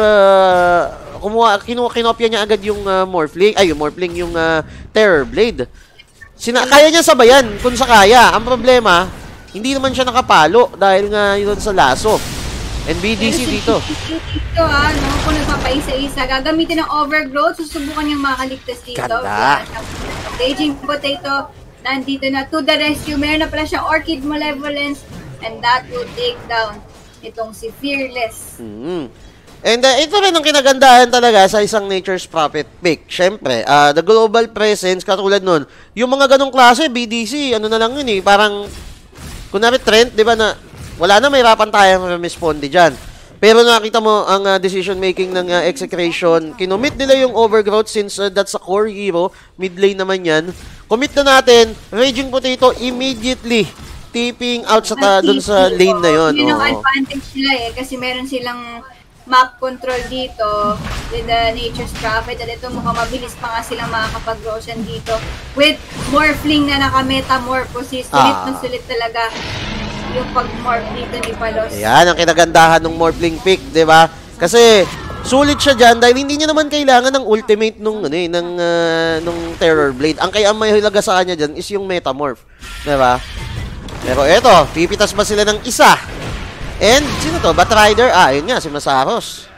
kinopya niya agad yung Morphling. Ay, yung Morphling, yung Terror Blade. Kaya niya sabayan kung sa kaya. Ang problema, hindi naman siya nakapalo dahil nga yun sa laso. And BDC dito. Dito kung nagpapaisa-isa, gagamitin ng overgrowth, susubukan niyang makaligtas dito. Ganda. Raging Potato, nandito na to the rescue. Meron na pala siyang Orchid Malevolence and that will take down itong si Fearless. And ito rin ang kinagandahan talaga sa isang Nature's Prophet pick. Siyempre, the global presence, katulad nun, yung mga ganong klase, BDC, ano na lang yun eh, parang, kunwari Trent, di ba na, wala na, may hirapan tayo responde dyan. Pero nakita mo ang decision making ng Execration, kinomit nila yung overgrowth since that's a core hero, mid lane naman yan. Commit na natin, Raging Potato immediately tipping out sa dun sa lane na yun. Yun ang advantage nila kasi meron silang map control dito with the Nature's Prophet at ito mukhang mabilis pa nga silang makakapag-roshan dito with Morphling na naka-metamorphosis. Sulit talaga yung pag-morph dito ni Palos. Ayan, ang kinagandahan ng Morphling pick, di ba? Kasi sulit siya dyan dahil hindi niya naman kailangan ng ultimate nung Terror Blade. Ang kaya may hilaga sa kanya dyan is yung Metamorph. Di ba? Pero eto, pipitas ba sila ng isa? And, sino to? Batrider? Yun nga, si Masaros.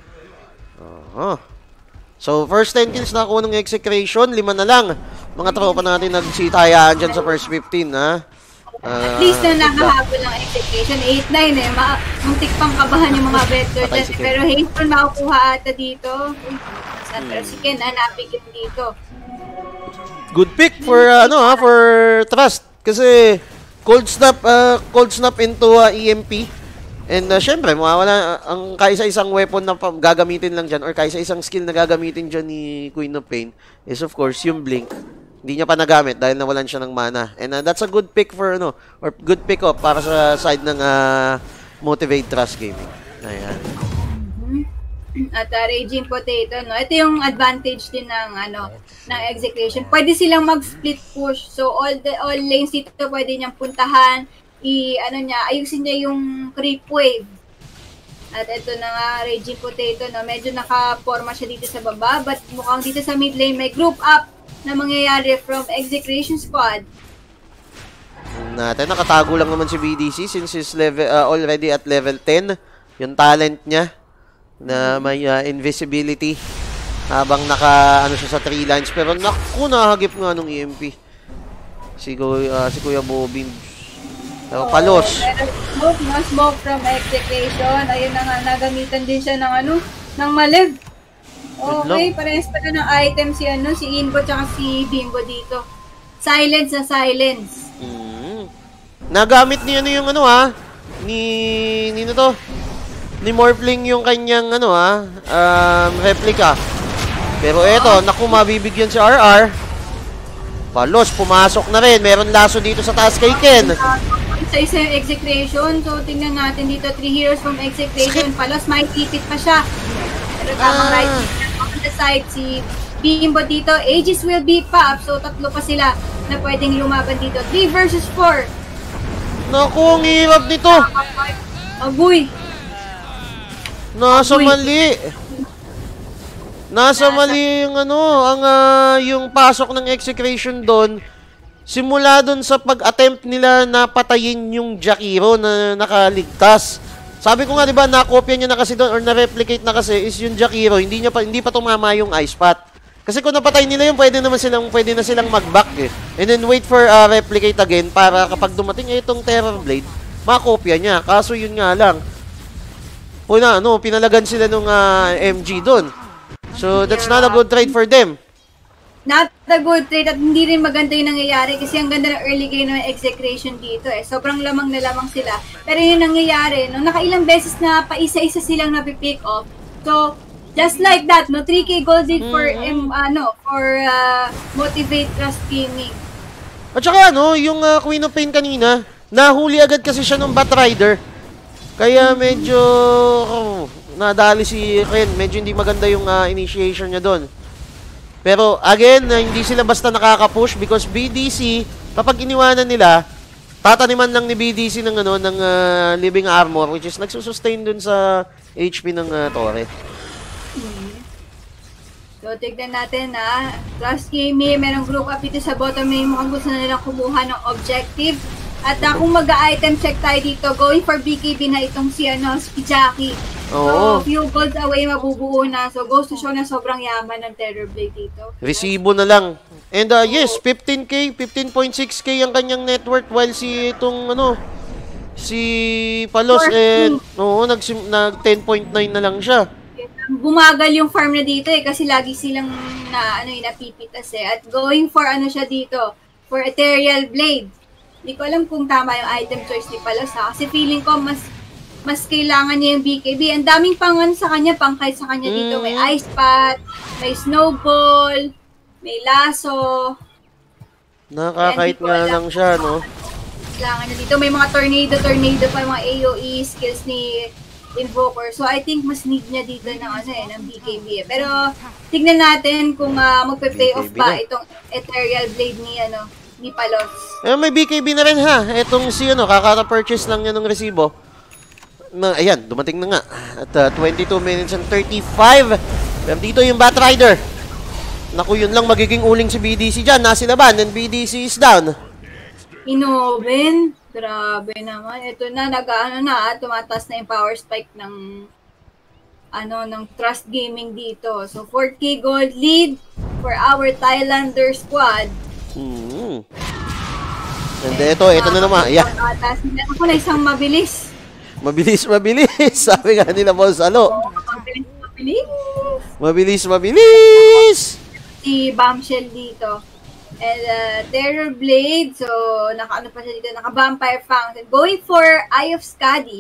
So, first 10 kills na ako ng Execration. 5 na lang. Mga tropa natin nagsitayaan dyan sa first 15, ha? At least na nakahabol ng Execration. 8-9 eh. Muntik pang kabahan yung mga better dyan. Pero Hazel makukuha ata dito. Pero si Ken, napikit dito. Good pick for, for Trust. Kasi, cold snap into EMP. And syempre, mawawala ang kaisa-isang weapon na gagamitin lang dyan or kaisa-isang skill na gagamitin dyan ni Queen of Pain is of course yung Blink. Hindi niya pa nagamit dahil nawalan siya ng mana. And that's a good pick for, or good pick up para sa side ng Motivate Trust Gaming. Ayan. At Raging Potato, ito yung advantage din ng ng Execution. Pwede silang mag-split push. So all lanes dito pwede niyang puntahan, ayusin niya yung creep wave. At ito na nga, Raging Potato, medyo nakaporma siya dito sa baba, but mukhang dito sa mid lane may group up na mangyayari from Execution Squad. Nakatago lang naman si BDC since he's already at level 10. Yung talent niya na may invisibility. Habang naka, ano siya sa 3 lines. Pero naku, nakahagip nga nung EMP. Si Kuya Bobby. Pero palos. Smoke, no smoke from execution. Ayun na nga, nagamitan din siya ng ano, ng maliv. Okay, parehas pa na ng item si ano, si Inbo tsaka si Bimbo dito. Silence na silence. Nagamit niya ano yung ano ni to? Ni Morphling yung kanyang ano replica. Pero eto, naku, mabibigyan si RR. Palos, pumasok na rin. Meron laso dito sa taas kay Ken. Isa yung execration. So, tingnan natin dito. 3 heroes from execration. Palos, may tipit pa siya. Pero tamang right on the side, si Bimbo dito. Aegis will be up. So, 3 pa sila na pwedeng lumaban dito. 3 versus 4. Naku, ang hirap nito. Agoy. Nasa mali yung ano, yung pasok ng execration doon. Simula doon sa pag-attempt nila na patayin yung Jakiro na nakaligtas. Sabi ko nga, 'di ba, nakopya niya na kasi doon or na-replicate na kasi is yung Jakiro, hindi pa tumama yung ice pot. Kasi kung napatay nila yun, pwede na silang mag-back eh. And then wait for replicate again para kapag dumating itong Terror Blade, makopya niya. Kaso yun nga lang. Pinalagan sila nung MG doon. So, that's not a good trade for them. Not a good trade at hindi rin maganda yung nangyayari kasi ang ganda ng early game ng execration dito eh. Sobrang lamang na lamang sila. Pero yung nangyayari, no, nakailang beses na paisa-isa silang napipick off. So, just like that, no, 3K gold lead for Motivate Trust Gaming. At saka yung Queen of Pain kanina, nahuli agad kasi siya ng Batrider. Kaya medyo nadali si Ken. Medyo hindi maganda yung initiation niya doon. Pero again, hindi sila basta nakaka-push because BDC, kapag iniwanan nila, tataniman lang ni BDC ng living armor which is nagsusustain dun sa HP ng Torre. So, tignan natin Trust Gaming, merong group up dito sa bottom lane. Mukhang gusto na nilang kumuha ng objective. At kung mag-item check tayo dito, going for BKB na itong si Jackie. So, few golds away, mabubuo na. So, goes to show na sobrang yaman ng Terror Blade dito. Resibo na lang. And yes, 15K, 15.6K ang kanyang net worth while si Palos nag 10.9 na lang siya. Bumagal yung farm na dito kasi lagi silang napipitas eh. At going for siya dito, for Ethereal Blade. Hindi ko alam kung tama yung item choice ni Palos kasi feeling ko mas kailangan niya yung BKB. Ang daming pangkay sa kanya dito. May ice pot, may snowball, may lasso. Nakakait nga lang siya, no? Kailangan niya dito. May mga tornado pa, mga AoE skills ni Invoker. So, I think mas need niya dito ng BKB. Pero, tignan natin kung magpe-play off ba itong Ethereal Blade ni Palos. May BKB na rin Etong si kakata-purchase lang niya ng resibo. Ayan, dumating na nga. At 22 minutes and 35. Pero dito yung Batrider. Naku, yun lang magiging uling si BDC dyan. Nasilaban and BDC is down. Inoven. Grabe naman. Ito na, tumataas na yung power spike ng Trust Gaming dito. So, 4K gold lead for our Thailander squad. And ito na naman. Yeah. Ako na isang mabilis. Mabilis. Sabi nga nila, Boss Alo. Mabilis. Si Bombshell dito. And Terror Blade. So, naka pa siya dito. Naka-Vampire Fountain. Going for Eye of Skadi.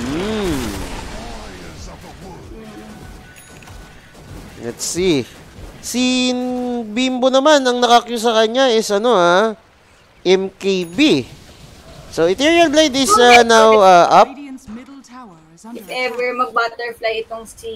Let's see. Si Bimbo naman, ang naka-queue sa kanya is MKB. So, Ethereal Blade is now up. If ever mag-butterfly itong si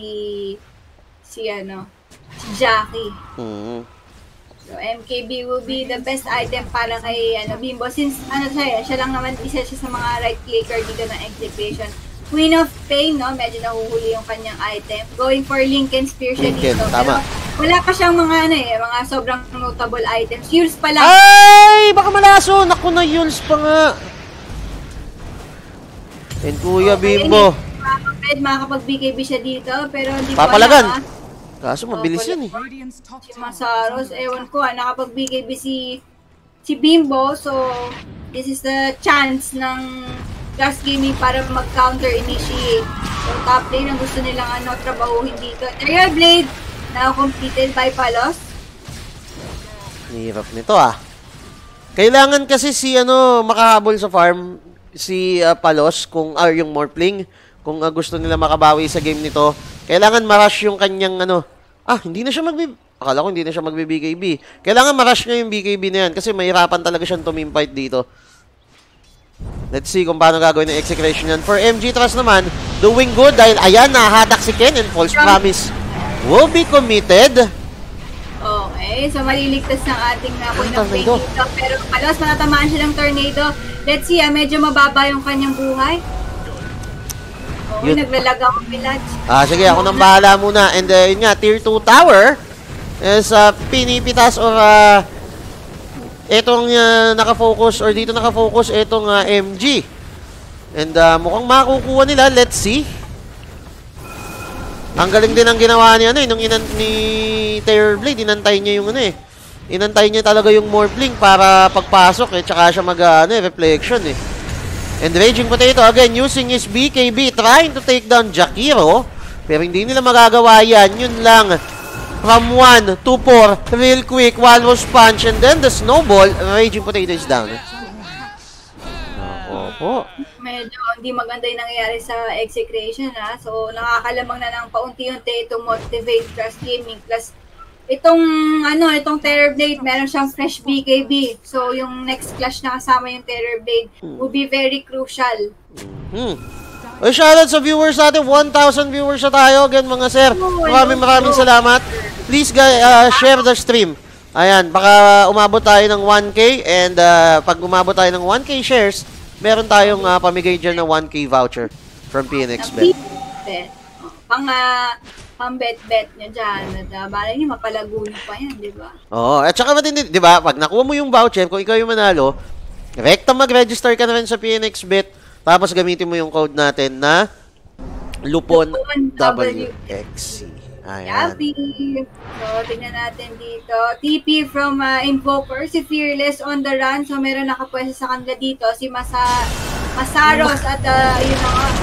Jackie. So, MKB will be the best item para kay Bimbo. Since siya lang naman, isa siya sa mga right clicker dito ng execution. Queen of Pain, medyo nahuhuli yung kanyang item. Going for Lincoln Spear siya dito. Tama. Pero wala pa siyang mga mga sobrang notable items. Yules pa lang. Ay! Baka malaso! Naku, na Yules pa nga. And Kuya Bimbo. Makakapag-BKB siya dito, pero hindi Papalagan. ko alam. Kaso mabilis yan eh. Si Masaros, ewan ko nakapag-BKB si Bimbo. So, this is the chance ng Gas Gaming para mag-counter initiate. So, top lane ang gusto nilang trabahuhin dito. Aerial Blade, now completed by Palos. Hirap nito Kailangan kasi si makahabol sa farm, si Palos, kung yung Morphling, kung gusto nila makabawi sa game nito. Kailangan ma-rush yung kanyang hindi na siya akala ko hindi na siya magbe-BKB. Kailangan ma-rush niya yung BKB na yan kasi mahirapan talaga siyang tumimfight dito. Let's see kung paano gagawin ng execution yan. For MG Trust naman, doing good dahil ayan, nahatak si Ken and false promise will be committed. Okay, so maliligtas ng ating napunang play dito. Pero Palos, matatamaan siya ng tornado. Let's see, medyo mababa yung kanyang buhay. Okay, naglalaga ang village. Sige, ako nang bahala muna. And yun nga, tier 2 tower is pinipitas or etong nakafocus or dito nakafocus etong MG. And mukhang makukuha nila. Let's see. Ang galing din ang ginawa niya nung ni Terrorblade, inantay niya yung inantay niya talaga yung Morphling para pagpasok tsaka siya reflection And Raging Potato again using his BKB trying to take down Jakiro, pero hindi nila magagawa yan. Yun lang. From 1 to 4 real quick, Walrus Punch and then the snowball. Raging Potato is down. Opo. Medyo hindi maganda yung nangyayari sa execution So nakakalamang na ng paunti-unti itong Motivate Gas Gaming plus itong Terrorblade, meron siyang fresh BKB. So yung next clash na kasama yung Terrorblade will be very crucial. Shoutout sa viewers natin, 1,000 viewers na tayo again mga sir. Maraming salamat. Please guys, share the stream. Ayan, baka umabot tayo ng 1K and pag umabot tayo ng 1K shares, meron tayong pamigay dyan ng 1K voucher from PNXBet. Pang-bet-bet nyo dyan. Balay nyo, mapalago nyo pa yan, di ba? Oo, at saka matindi, di ba? Pag nakuha mo yung voucher, kung ikaw yung manalo, rekta mag-register ka na rin sa PNXBet, tapos gamitin mo yung code natin na Lupon WXC. Ayan. So, tingnan natin dito. TP from Invoker, si Fearless on the run. So, meron nakapwesa sa kanila dito. Si Masaros at yun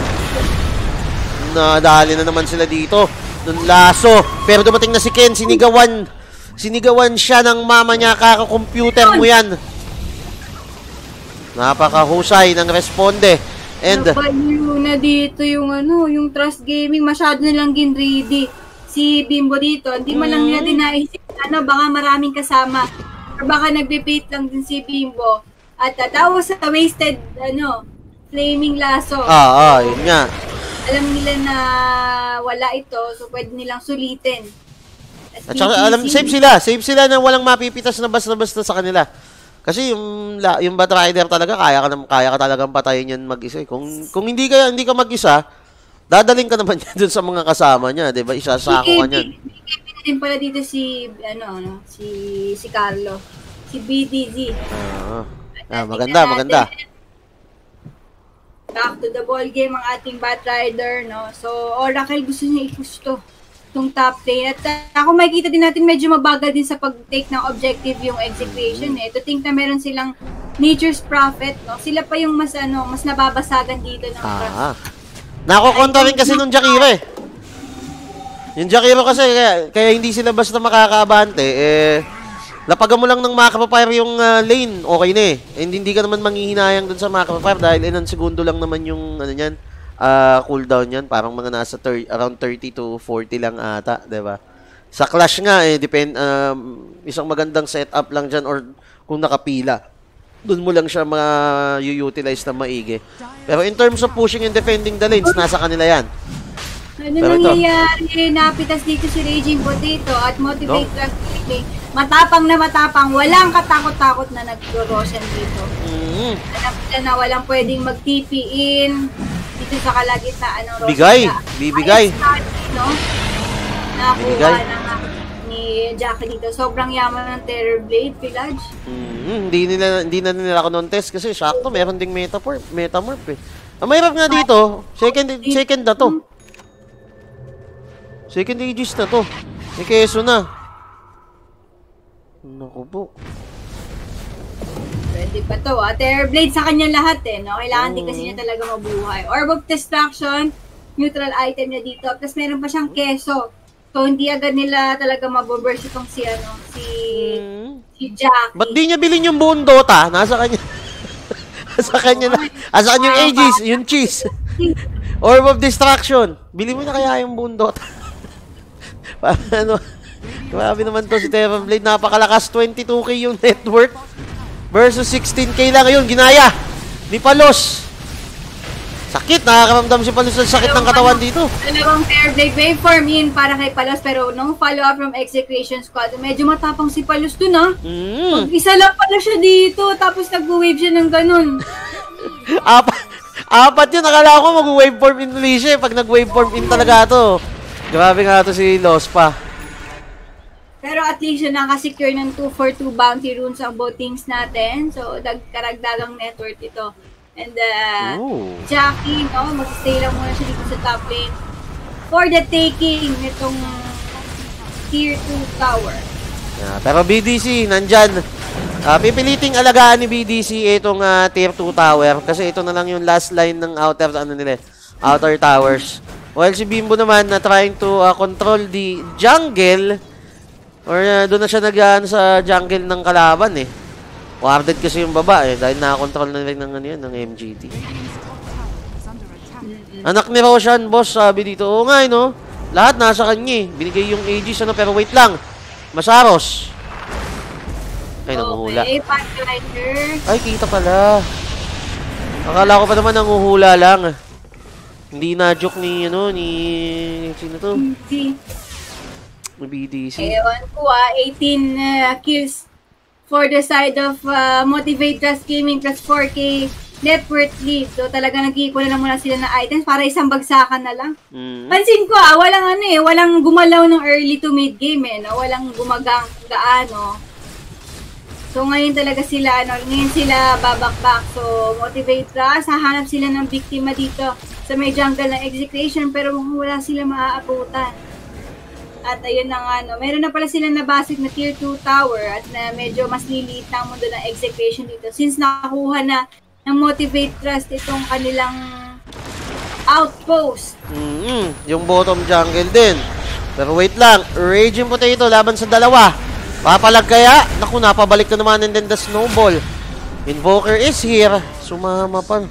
nadali na naman sila dito. Nung laso. Pero dumating na si Ken. Sinigawan siya ng mama niya. Kaka-computer mo yan. Napakahusay ng responde. And napaliw na dito yung Trust Gaming. Masyado nilang ginready. Si Bimbo dito, hindi man lang nila din naisip, baka maraming kasama. Or baka nagbe-bait lang din si Bimbo. At that was a wasted, flaming lasso. Yun nga. Alam nila na wala ito, so pwede nilang sulitin. At saka, safe sila na walang mapipitas na basta-basta sa kanila. Kasi yung Batrider talaga, kaya ka talagang patayin yan mag-isa. Kung hindi ka mag-isa, dadaling ka naman dun sa mga kasama niya, 'di ba? Isasako ka niyan. BKB din pala dito si si Carlo, si BDZ. Maganda. Back to the ball game ang ating Batrider, So, Oracle gusto niya i-push itong top lane. At ako makikita din natin medyo mabagal din sa pag-take ng objective yung execution To think na meron silang Nature's Prophet, Sila pa yung mas nababasagan dito ng Nako-kontra rin kasi nung Jakiro Yung Jakiro kasi, kaya hindi sila basta makakabante, lapagan mo lang ng macro fire yung lane, okay na And hindi ka naman manghihinayang dun sa macro fire dahil ilang segundo lang naman yung, cooldown yan. Parang mga nasa around 30 to 40 lang ata, diba? Sa clash nga, isang magandang setup lang dyan or kung nakapila. Doon mo lang siya ma-utilize na maigi. Pero in terms of pushing and defending the lanes, nasa kanila yan. Nangyayari? Napitas dito si Raging Potato at Motivate Gas Gaming. Matapang na matapang. Walang katakot-takot na nag-Roshan dito. Alam nila na walang pwedeng mag-TP in dito sa kalagitnaan ng Roshan. Bibigay. Nakuha ng Jackie dito. Sobrang yaman ng Terrorblade, Village. Hindi na nila contest kasi sakto meron ding metamorph Mahirap nga dito. Second na to. Second Aegis na to. May keso na. Naku po. Pwede pa to, Terrorblade sa kanya lahat no? Kailangan din kasi niya talaga mabuhay. Orb of Destruction, neutral item niya dito. Tapos meron pa siyang keso. So, hindi agad nila talaga maboburst itong si Jackie. Ba't di niya bilhin yung buong Dota? Nasa kanya. Nasa kanya na. Asa kanya yung Aegis, yung cheese. Orb of Destruction. Bili mo na kaya yung buong Dota. Ano? Grabe naman to si Terrorblade. Napakalakas. 22k yung net worth. Versus 16k lang ngayon. Ginaya ni Palos. Sakit. Nakakaramdam si Palos ng sakit ng katawan dito. Dalawang Terrorblade waveform yun para kay Palos. Pero nung follow-up from Execration Squad, medyo matapang si Palos dun Isa lang pala siya dito. Tapos nag-wave siya ng ganun. Apat yun. Nakala ko mag-waveform in ulit siya. Pag nag-waveform in talaga to. Grabe nga to si Los pa. Pero at least yun nakasecure ng 2 for 2 bounty runes ang both teams natin. So, karagdagang net worth ito. And Jackie, mag-stay lang muna siya dito sa top lane for the taking nitong tier 2 tower. Pero BDC, nandyan. Pipiliting alagaan ni BDC itong tier 2 tower kasi ito na lang yung last line ng outer towers. While si Bimbo naman na trying to control the jungle. Or doon na siya sa jungle ng kalaban Warded kasi yung baba dahil nakakontrol na rin ng MGT. Anak ni Roshan, boss, sabi dito. Oo nga lahat nasa kanya Binigay yung Aegis pero wait lang. Masaros. Ay, nanguhula. Okay, Pathfinder. Ay, kita pala. Akala ko pa naman nanguhula lang. Hindi na-joke ni sino to? BDC. Ewan ko 18 kills for the side of Motivate Trust Gaming plus 4k net worth lead. So talaga nag-iipon na lang muna sila na items para isang bagsakan na lang. Pansin ko walang walang gumalaw ng early to mid game Walang gumagang gaano. So ngayon talaga sila ngayon sila babakbak. So Motivate Trust, hahanap sila ng biktima dito sa may jungle ng Execration pero mukhang wala sila maaabutan. At ayun na nga, meron na pala sila nabasik na tier 2 tower at na medyo mas liliit na ang mundo ng Execration dito. Since nakakuha na ng Motivate Trust itong kanilang outpost. Yung bottom jungle din. Pero wait lang, Raging Potato laban sa dalawa. Papalag kaya? Naku, napabalik na naman and then the snowball. Invoker is here. Sumama pa.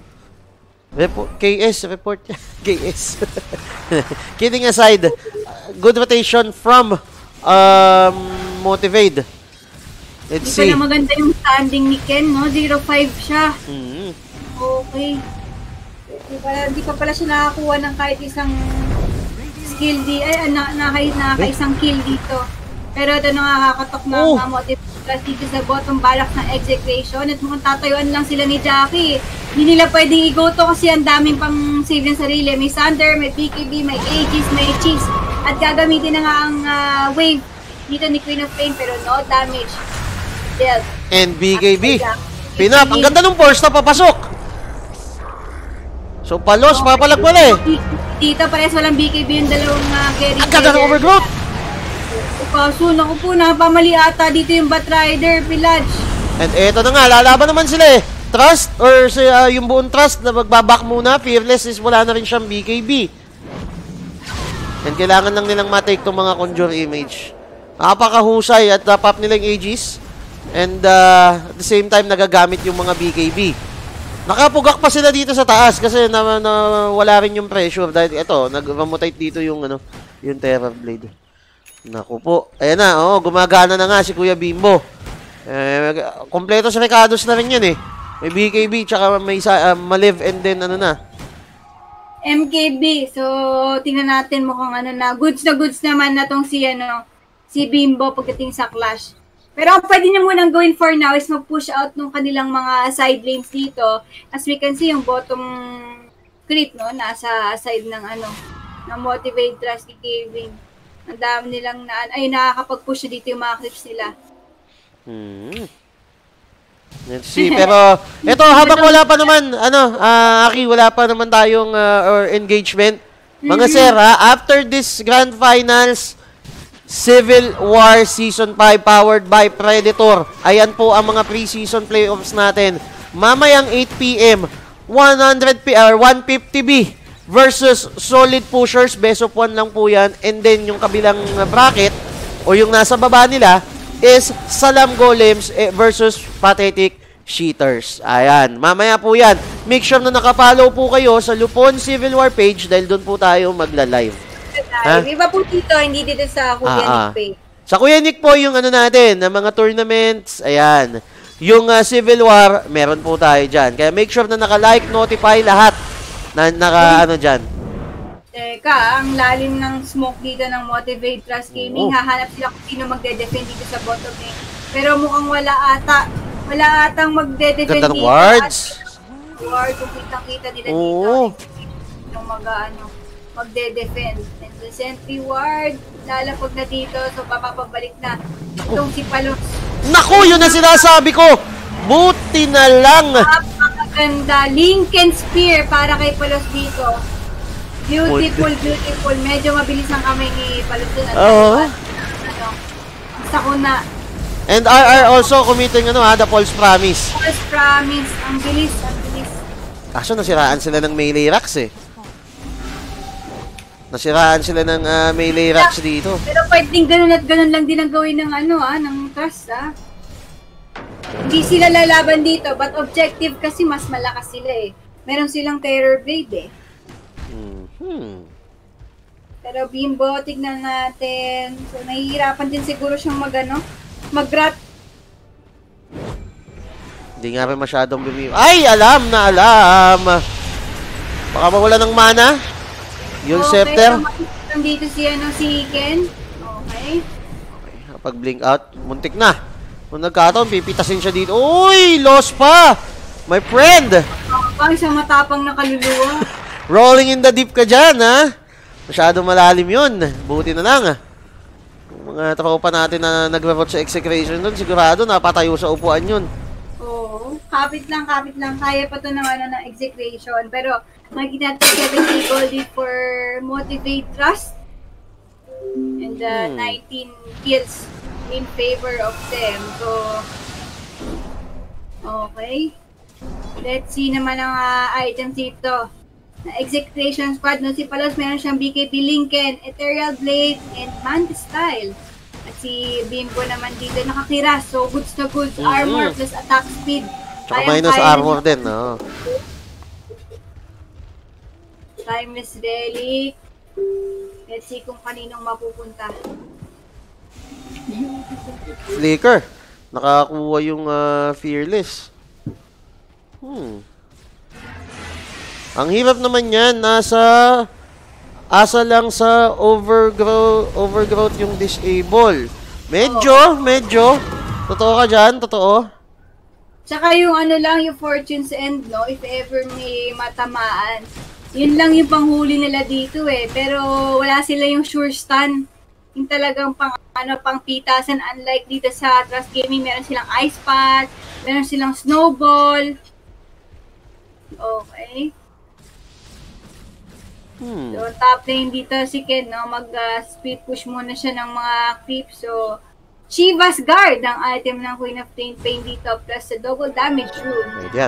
KS, report niya. KS. Kidding aside, good rotation from Motivate. Let's see. Hindi pala maganda yung standing ni Ken, 0-5 siya. Okay. Hindi pa pala siya nakakuha ng kahit isang skill nakaisang kill dito. Pero ito nakakatok ng Motivate dito sa bottom barracks ng Execration at mukhang tatayuan lang sila ni Jackie. Hindi nila pwedeng i-go to kasi ang daming pang save ng sarili. May Thunder, may BKB, may Aegis, may Cheese. At gagamitin na nga ang wave dito ni Queen of Pain pero no damage. Dealt. And BKB. Pinap. Ang ganda ng force na papasok. So Palos, papalag pala Dito pares walang BKB yung dalawang carry. Ang ganda ng overgrowth. Kaso, naku po, napamali ata dito yung Batrider, Pillage. And eto na nga, lalaban naman sila Trust, or yung buong Trust na magbabak muna. Fearless is wala na rin siyang BKB. And kailangan lang nilang matake itong mga Conjure Image. Napakahusay at pop nila yung Aegis. And at the same time, nagagamit yung mga BKB. Nakapugak pa sila dito sa taas kasi wala rin yung pressure. Dahil ito, nag-rotate dito yung, yung Terrorblade. Naku po. Ayan na, gumagana na nga si Kuya Bimbo. Kompleto sa Recados na rin yan May BKB, tsaka may Maliv, and then MKB. So, tingnan natin mukhang goods naman na tong si Bimbo pagdating sa Clash. Pero ang pwede niya munang gawin for now is mag-push out nung kanilang mga side lanes dito. As we can see, yung bottom crit, nasa side ng ng Motivate Trust Gaming. Ang dami nilang nakakapag-push dito yung mga clips nila. Let's see. Pero, ito, habang wala pa naman, Aki, wala pa naman tayong engagement. Mga sir, after this Grand Finals, Civil War Season 5 powered by Predator. Ayan po ang mga pre-season playoffs natin. Mamayang 8 PM, 150B versus Solid Pushers. Best of 1 lang po yan. And then yung kabilang bracket o yung nasa baba nila is Salam Golems versus Pathetic Cheaters. Ayan, mamaya po yan. Make sure na nakapollow po kayo sa Lupon Civil War page dahil doon po tayo magla-live. Iba po dito, hindi dito sa Kuya Nick page. Sa Kuya Nick po yung ano natin, na mga tournaments, ayan. Yung Civil War, meron po tayo dyan. Kaya make sure na naka-like, notify lahat na ano dyan. Teka, ang lalim ng smoke dito ng Motivate Trust Gaming. Hahanap sila kung sino magde-defend dito sa bottom lane. Pero mukhang wala atang magde-defend ganda ng dito. wards. Ward, kung kitang-kita nila dito. Yung magde-defend. And the sentry ward, lalapag na dito. So, papapabalik na. Itong si Palos. Naku, yun na sinasabi ko! Buti na lang! Napakaganda. Lincoln Spear para kay Palos dito. Beautiful, beautiful. Medyo mabilis ang kamay ni Palos dun. Basta ko na. And RR also committing the false promise. False promise. Ang bilis, ang bilis. Kaso nasiraan sila ng melee racks eh. Nasiraan sila ng melee racks dito. Pero pwedeng ganun at ganun lang din ang gawin ng ng trust Hindi sila lalaban dito, but objective kasi mas malakas sila eh. Meron silang Terror Blade eh. Pero Bimbo, tignan natin. So, nahihirapan din siguro siyang mag-rat. Hindi nga rin masyadong Ay, alam na alam! Baka mawala ng mana. Yung scepter. So, dito si Ken. Okay. Pag blink out, muntik na. Kung nagkataon, pipitasin siya dito. Uy! Lost pa! My friend! Pang isang matapang na kaluluwa. Rolling in the deep ka dyan, ha? Masyadong malalim yun. Buti na lang, mga tropa natin na nag-revolt sa execration doon, sigurado napatayo sa upuan yun. Oo. Kapit lang. Kaya pa ito ng execration. Pero, makikita natin 70 gold for Motivate Trust. And 19 kills in favor of them. So, okay. Let's see naman ang items dito. Execution Squad, si Palos, meron siyang BKB Lincoln, Ethereal Blade, and Mantis Style. At si Bimbo naman dito nakakira. So, goods na goods. Armor plus attack speed. Tsaka minus armor din, no? Timeless Relic. Let's see kung kaninong mapupunta. Flicker. Nakakuha yung Fearless. Ang hirap naman yan. Asa lang sa overgrowth yung disable. Medyo. Totoo ka dyan? Totoo? Tsaka yung yung Fortune's End, no? If ever may matamaan. Yun lang yung panghuli nila dito eh. Pero wala sila yung sure stun. Yung talagang pang pitasan. Unlike dito sa Trust Gaming, meron silang Ice Path, meron silang Snowball. Okay. So, top lane dito si Ken, no? Mag-speed push muna siya ng mga creeps. So, Shiva's Guard ang item ng Queen of Pain dito plus sa double damage rune. Radiant.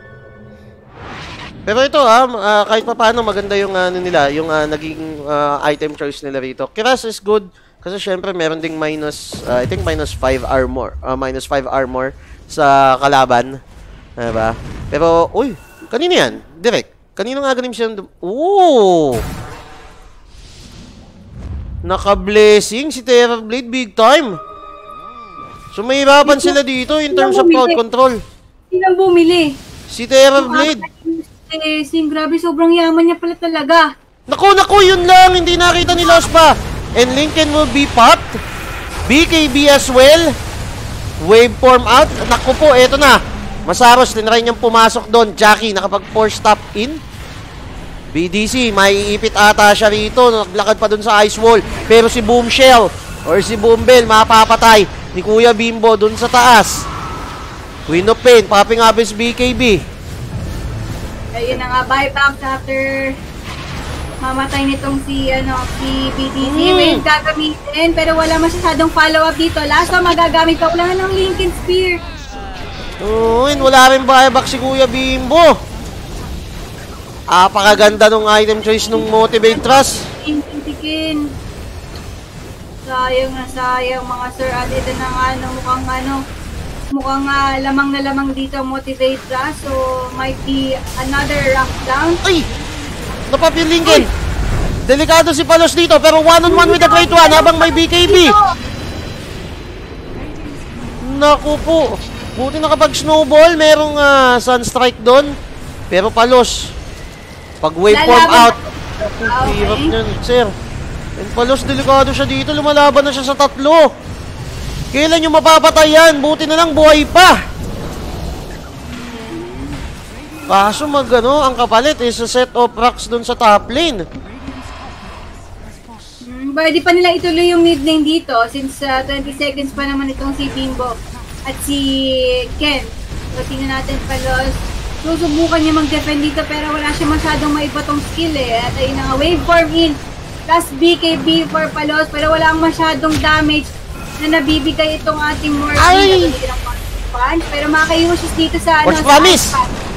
Pero ito kahit pa paano maganda yung nila, yung naging item choice nila rito. Kiras is good kasi syempre meron ding I think minus 5 armor. Minus 5 armor sa kalaban. Diba? Pero, uy, kanino yan? Direct. Kanino nga ganim siya? Ooh! Naka-blessing si Terror Blade big time. So, mahirapan sila dito in terms of crowd control. Sinang bumili? Si Terror Blade. Grabe, sobrang yaman niya pala talaga. Naku, yun lang. Hindi nakita ni Lost pa. And Lincoln will be popped. BKB as well. Waveform out. Naku po, eto na. Masaros, tinry niyang pumasok doon. Jackie, nakapag-force stop in. BDC, maiipit ata siya rito. Naglakad pa doon sa ice wall. Pero si Boomshell or si Boombell, mapapatay ni Kuya Bimbo doon sa taas. Queen of Pain, popping up his BKB. Ayun na nga, buyback after mamatay nitong si BTC. Wave gagamitin, pero wala masyadong follow-up dito. Last time magagamit pa wala ng Lincoln Spear. Wala rin buyback si Kuya Bimbo. Apakaganda nung item choice nung Motivate Trust. Tikin. Sayang na sayang mga sir. At ito na nga, mukhang lamang na lamang dito Motivate Trust. So, might be another rock down. Ay! Napap yung Lincoln. Delikado si Palos dito, pero one-on-one with the Great One habang may BKB. Naku po. Buti nakapag-snowball. Merong Sunstrike doon. Pero Palos, pag waveform out, hirap niyan, sir. And Palos, delikado siya dito. Lumalaban na siya sa 3. Kailan yung mapapatay yan? Buti na lang buhay pa. Kaso ang kapalit is a set of rocks dun sa top lane. Pwede pa nila ituloy yung mid lane dito since 20 seconds pa naman itong si Bimbo at si Ken. So, tingnan natin Palos. Susubukan niya mag-defend dito pero wala siya masyadong maipatong skill At ayun na nga, waveform in plus BKB for Palos pero wala masyadong damage na nabibigay itong ating Morphine. Punch, pero makakayusis dito sa promise!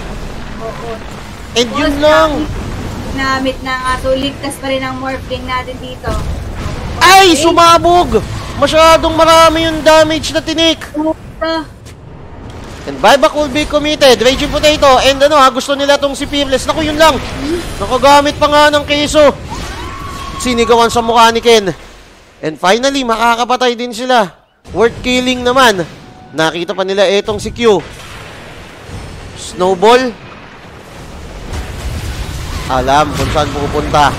And yun lang. Namit na nga. So, ligtas pa rin ang Morphling natin dito. Ay! Sumabog! Masyadong marami yung damage na tinik. And buyback will be committed. Raging Potato. And gusto nila tong si Fearless. Naku, yun lang. Nakagamit pa nga ng keso. Sinigawan sa mukha ni Ken. And finally, makakapatay din sila. Worth killing naman. Nakita pa nila etong si Q. Snowball. Alam kung saan pupunta.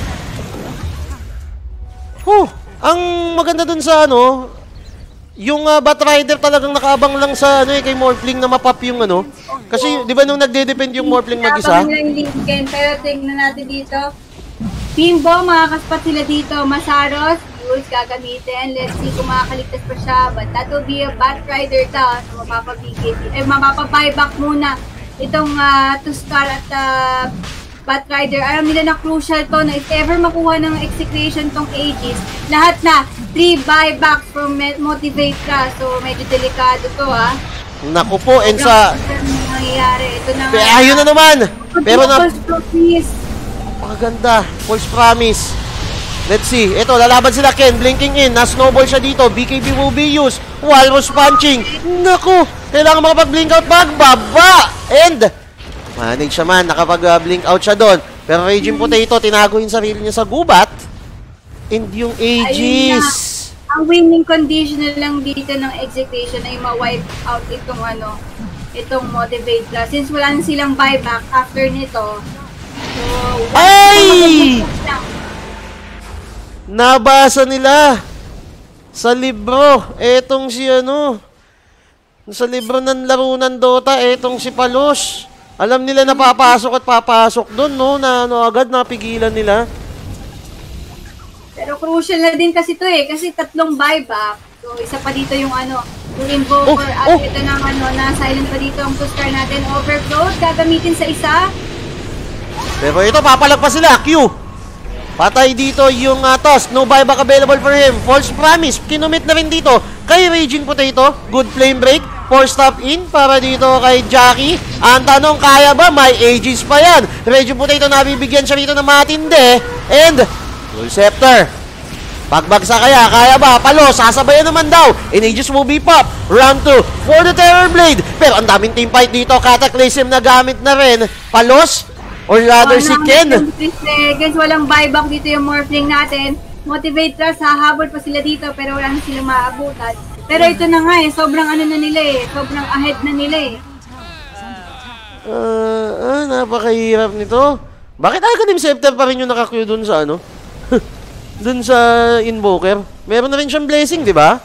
Ang maganda dun sa yung Batrider talagang nakaabang lang sa kay Morphling na mapap yung Kasi di ba nung nagde-depend yung Morphling mag-isa? Pero tingnan natin dito. Bimbo, makakaspat sila dito. Masaros, use gagamitin. Let's see kung makakaligtas pa siya. But that will be a Batrider ta. So mapapabuyback muna itong Tuskar at Batrider. Alam nila na crucial to na if ever makuha ng execution tong Aegis, lahat na 3 buybacks from Motivate ka. So medyo delikado to Naku po, and sa nangyayari. Ito na ayun na naman. Pero paganda, false promise. Let's see. Ito, lalaban sila Ken, blinking in. Na-snowball siya dito. BKB will be used. Walrus punching. Naku, kailangan makapag-blink out magbaba. And manage naman, nakapag-blink out siya doon. Pero Raging Potato, tinago yung sarili niya sa gubat. And yung Aegis. Ang winning condition lang dito ng execution ay ma-wipe out itong Motivate Plus. Since wala na silang buyback after nito. So, ay! Nabasa nila sa libro. Etong si sa libro ng laro ng Dota, etong si Palos. Alam nila na papasok at papasok doon, na agad napigilan nila. Pero crucial na din kasi to kasi 3 buyback. So isa pa dito yung yung Invoker at ito na na silent pa dito ang Tuskar natin. Overgrowth gagamitin sa isa. Pero ito papalagpas sila, Q. Patay dito yung toss. No buyback available for him. False promise. Kinumit na rin dito kay Raging Potato. Good flame break. 4 stop in para dito kay Jackie. Ang tanong, kaya ba? May Aegis pa yan. Raging Potato, nabibigyan siya rito ng matindi. And Full Scepter. Pagbagsa kaya ba? Palos, sasabayan naman daw. And Aegis will be pop. Round 2 for the Terror Blade. Pero ang daming team fight dito. Cataclysm na gamit na rin. Palos, or rather si Ken. Walang buyback dito yung Morphling natin. Motivate Trust, hahabol pa sila dito pero wala na silang maabutan. Pero ito na nga sobrang na nila sobrang ahead na nila napakahirap nito. Bakit Aghanim Scepter pa rin yung nakakuyo dun sa dun sa Invoker? Meron na rin siyang blessing, di ba?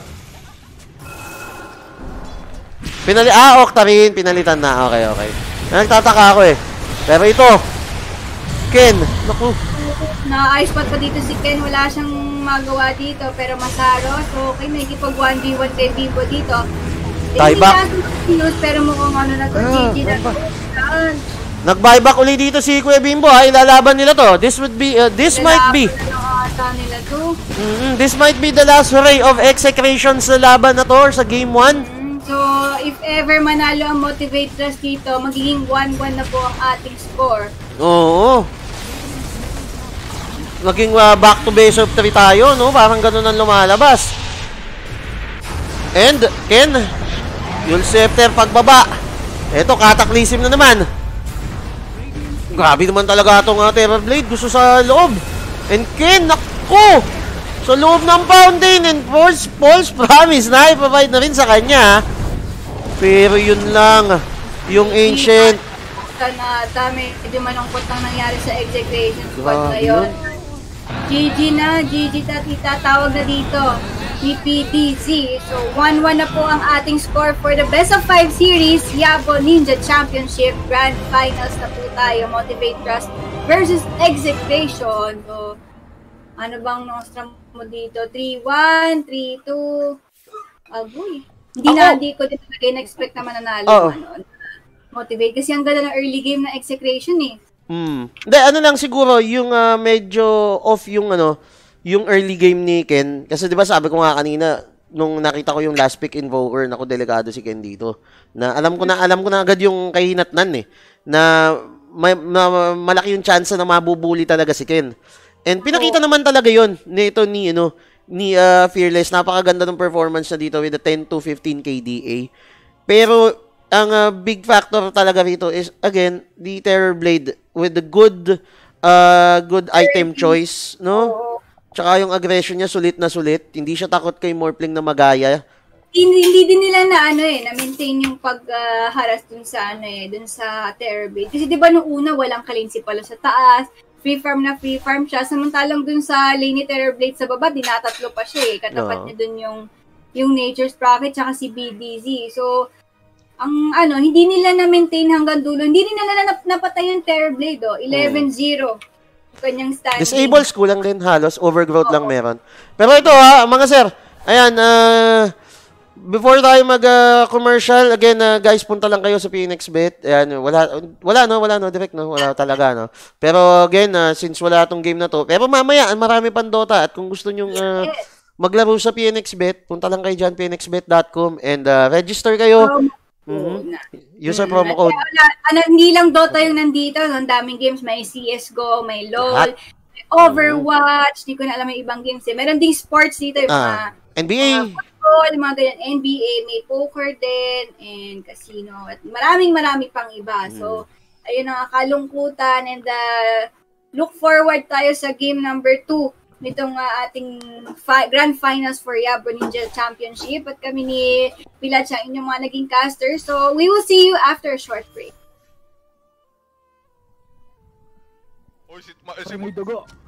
Octarine, pinalitan na. Okay. Nagtataka ako Pero ito, Ken, naku. Na-ice spot pa dito si Ken, wala siyang magawa dito, pero Masaros, okay, may kipag 1v1 kay Bimbo dito. Tie back. Pero mukhang na to, GG na. Nag-buyback uli dito si Kuya Bimbo ha. Ilalaban nila to. This would be, this might be. Nila to. This might be the last ray of execration sa laban na to or sa game 1. So, if ever manalo ang Motivate Trust dito, magiging 1-1 na po ang ating score. Oo. Naging back to base of 3 tayo, no? Parang ganun ang lumalabas. And, Ken, Yul Scepter pagbaba. Eto, Cataclysm na naman. Grabe naman talaga itong Terror Blade. Gusto sa loob. And Ken, naku! Sa loob ng fountain and false promise na i-provide na rin sa kanya. Pero yun lang. Yung Ancient. Na dami, medyo malungkot ang nangyari sa execution squad ngayon. GG na, GG tawag na dito. PPDZ. So, 1-1 na po ang ating score for the Best of 5 Series Yabo Ninja Championship Grand Finals na po tayo. Motivate Trust versus Execration. So, ano bang nostra mo dito? 3-1, 3-2. Agoy. Hindi ko din talaga in-expect na mananalo. Motivate. Kasi ang ganda ng early game na Execration eh. Hindi, ano lang siguro, yung medyo off yung yung early game ni Ken, kasi 'di ba sabi ko nga kanina nung nakita ko yung last pick invoker, naku delikado si Ken dito. Na alam ko na agad yung kahinatnan na malaki yung chance na mabubuli talaga si Ken. And pinakita naman talaga 'yon nito ni Fearless. Napakaganda ng performance niya dito with the 10 to 15 KDA. Pero ang big factor talaga rito is again the Terror Blade with the good item choice, no? Tsaka yung aggression niya sulit na sulit. Hindi siya takot kay Morphling na magaya. Hindi din nila na-maintain yung pag-harass dun sa Terror Blade. Kasi 'di ba nung una walang kalinsi pala sa taas, free farm siya. Samantalang dun sa lane ni Terror Blade sa baba, dinatatlo pa siya eh. Katapat niya dun yung Nature's Prophet tsaka si BDZ. So, hindi nila na-maintain hanggang dulo. Hindi nila napatay yung Terror Blade 11-0. Kanyang standing. Disables kulang din halos, overgrowth lang meron. Pero ito mga sir, ayan, before tayo mag-commercial, again, guys, punta lang kayo sa PNXBet. Ayan, wala direct, no? Wala talaga, no? Pero again, since wala tong game na to, pero mamaya, marami pang Dota at kung gusto nyong maglaro sa PNXBet, punta lang kayo dyan, pnxbet.com and register kayo. User promo code. Hindi lang Dota yung nandito. Ang daming games. May CSGO, may LOL, may Overwatch. Hindi ko na alam may ibang games eh. Meron ding sports dito. Yung mga NBA. Football, mga ganyan. NBA, may poker din, and casino. At marami pang iba. So, ayun ang kalungkutan. And look forward tayo sa game number 2 nitong ating Grand Finals for Yabo Ninja Championship. At kami ni Pilat siya inyong mga naging caster. So, we will see you after a short break. May dugo.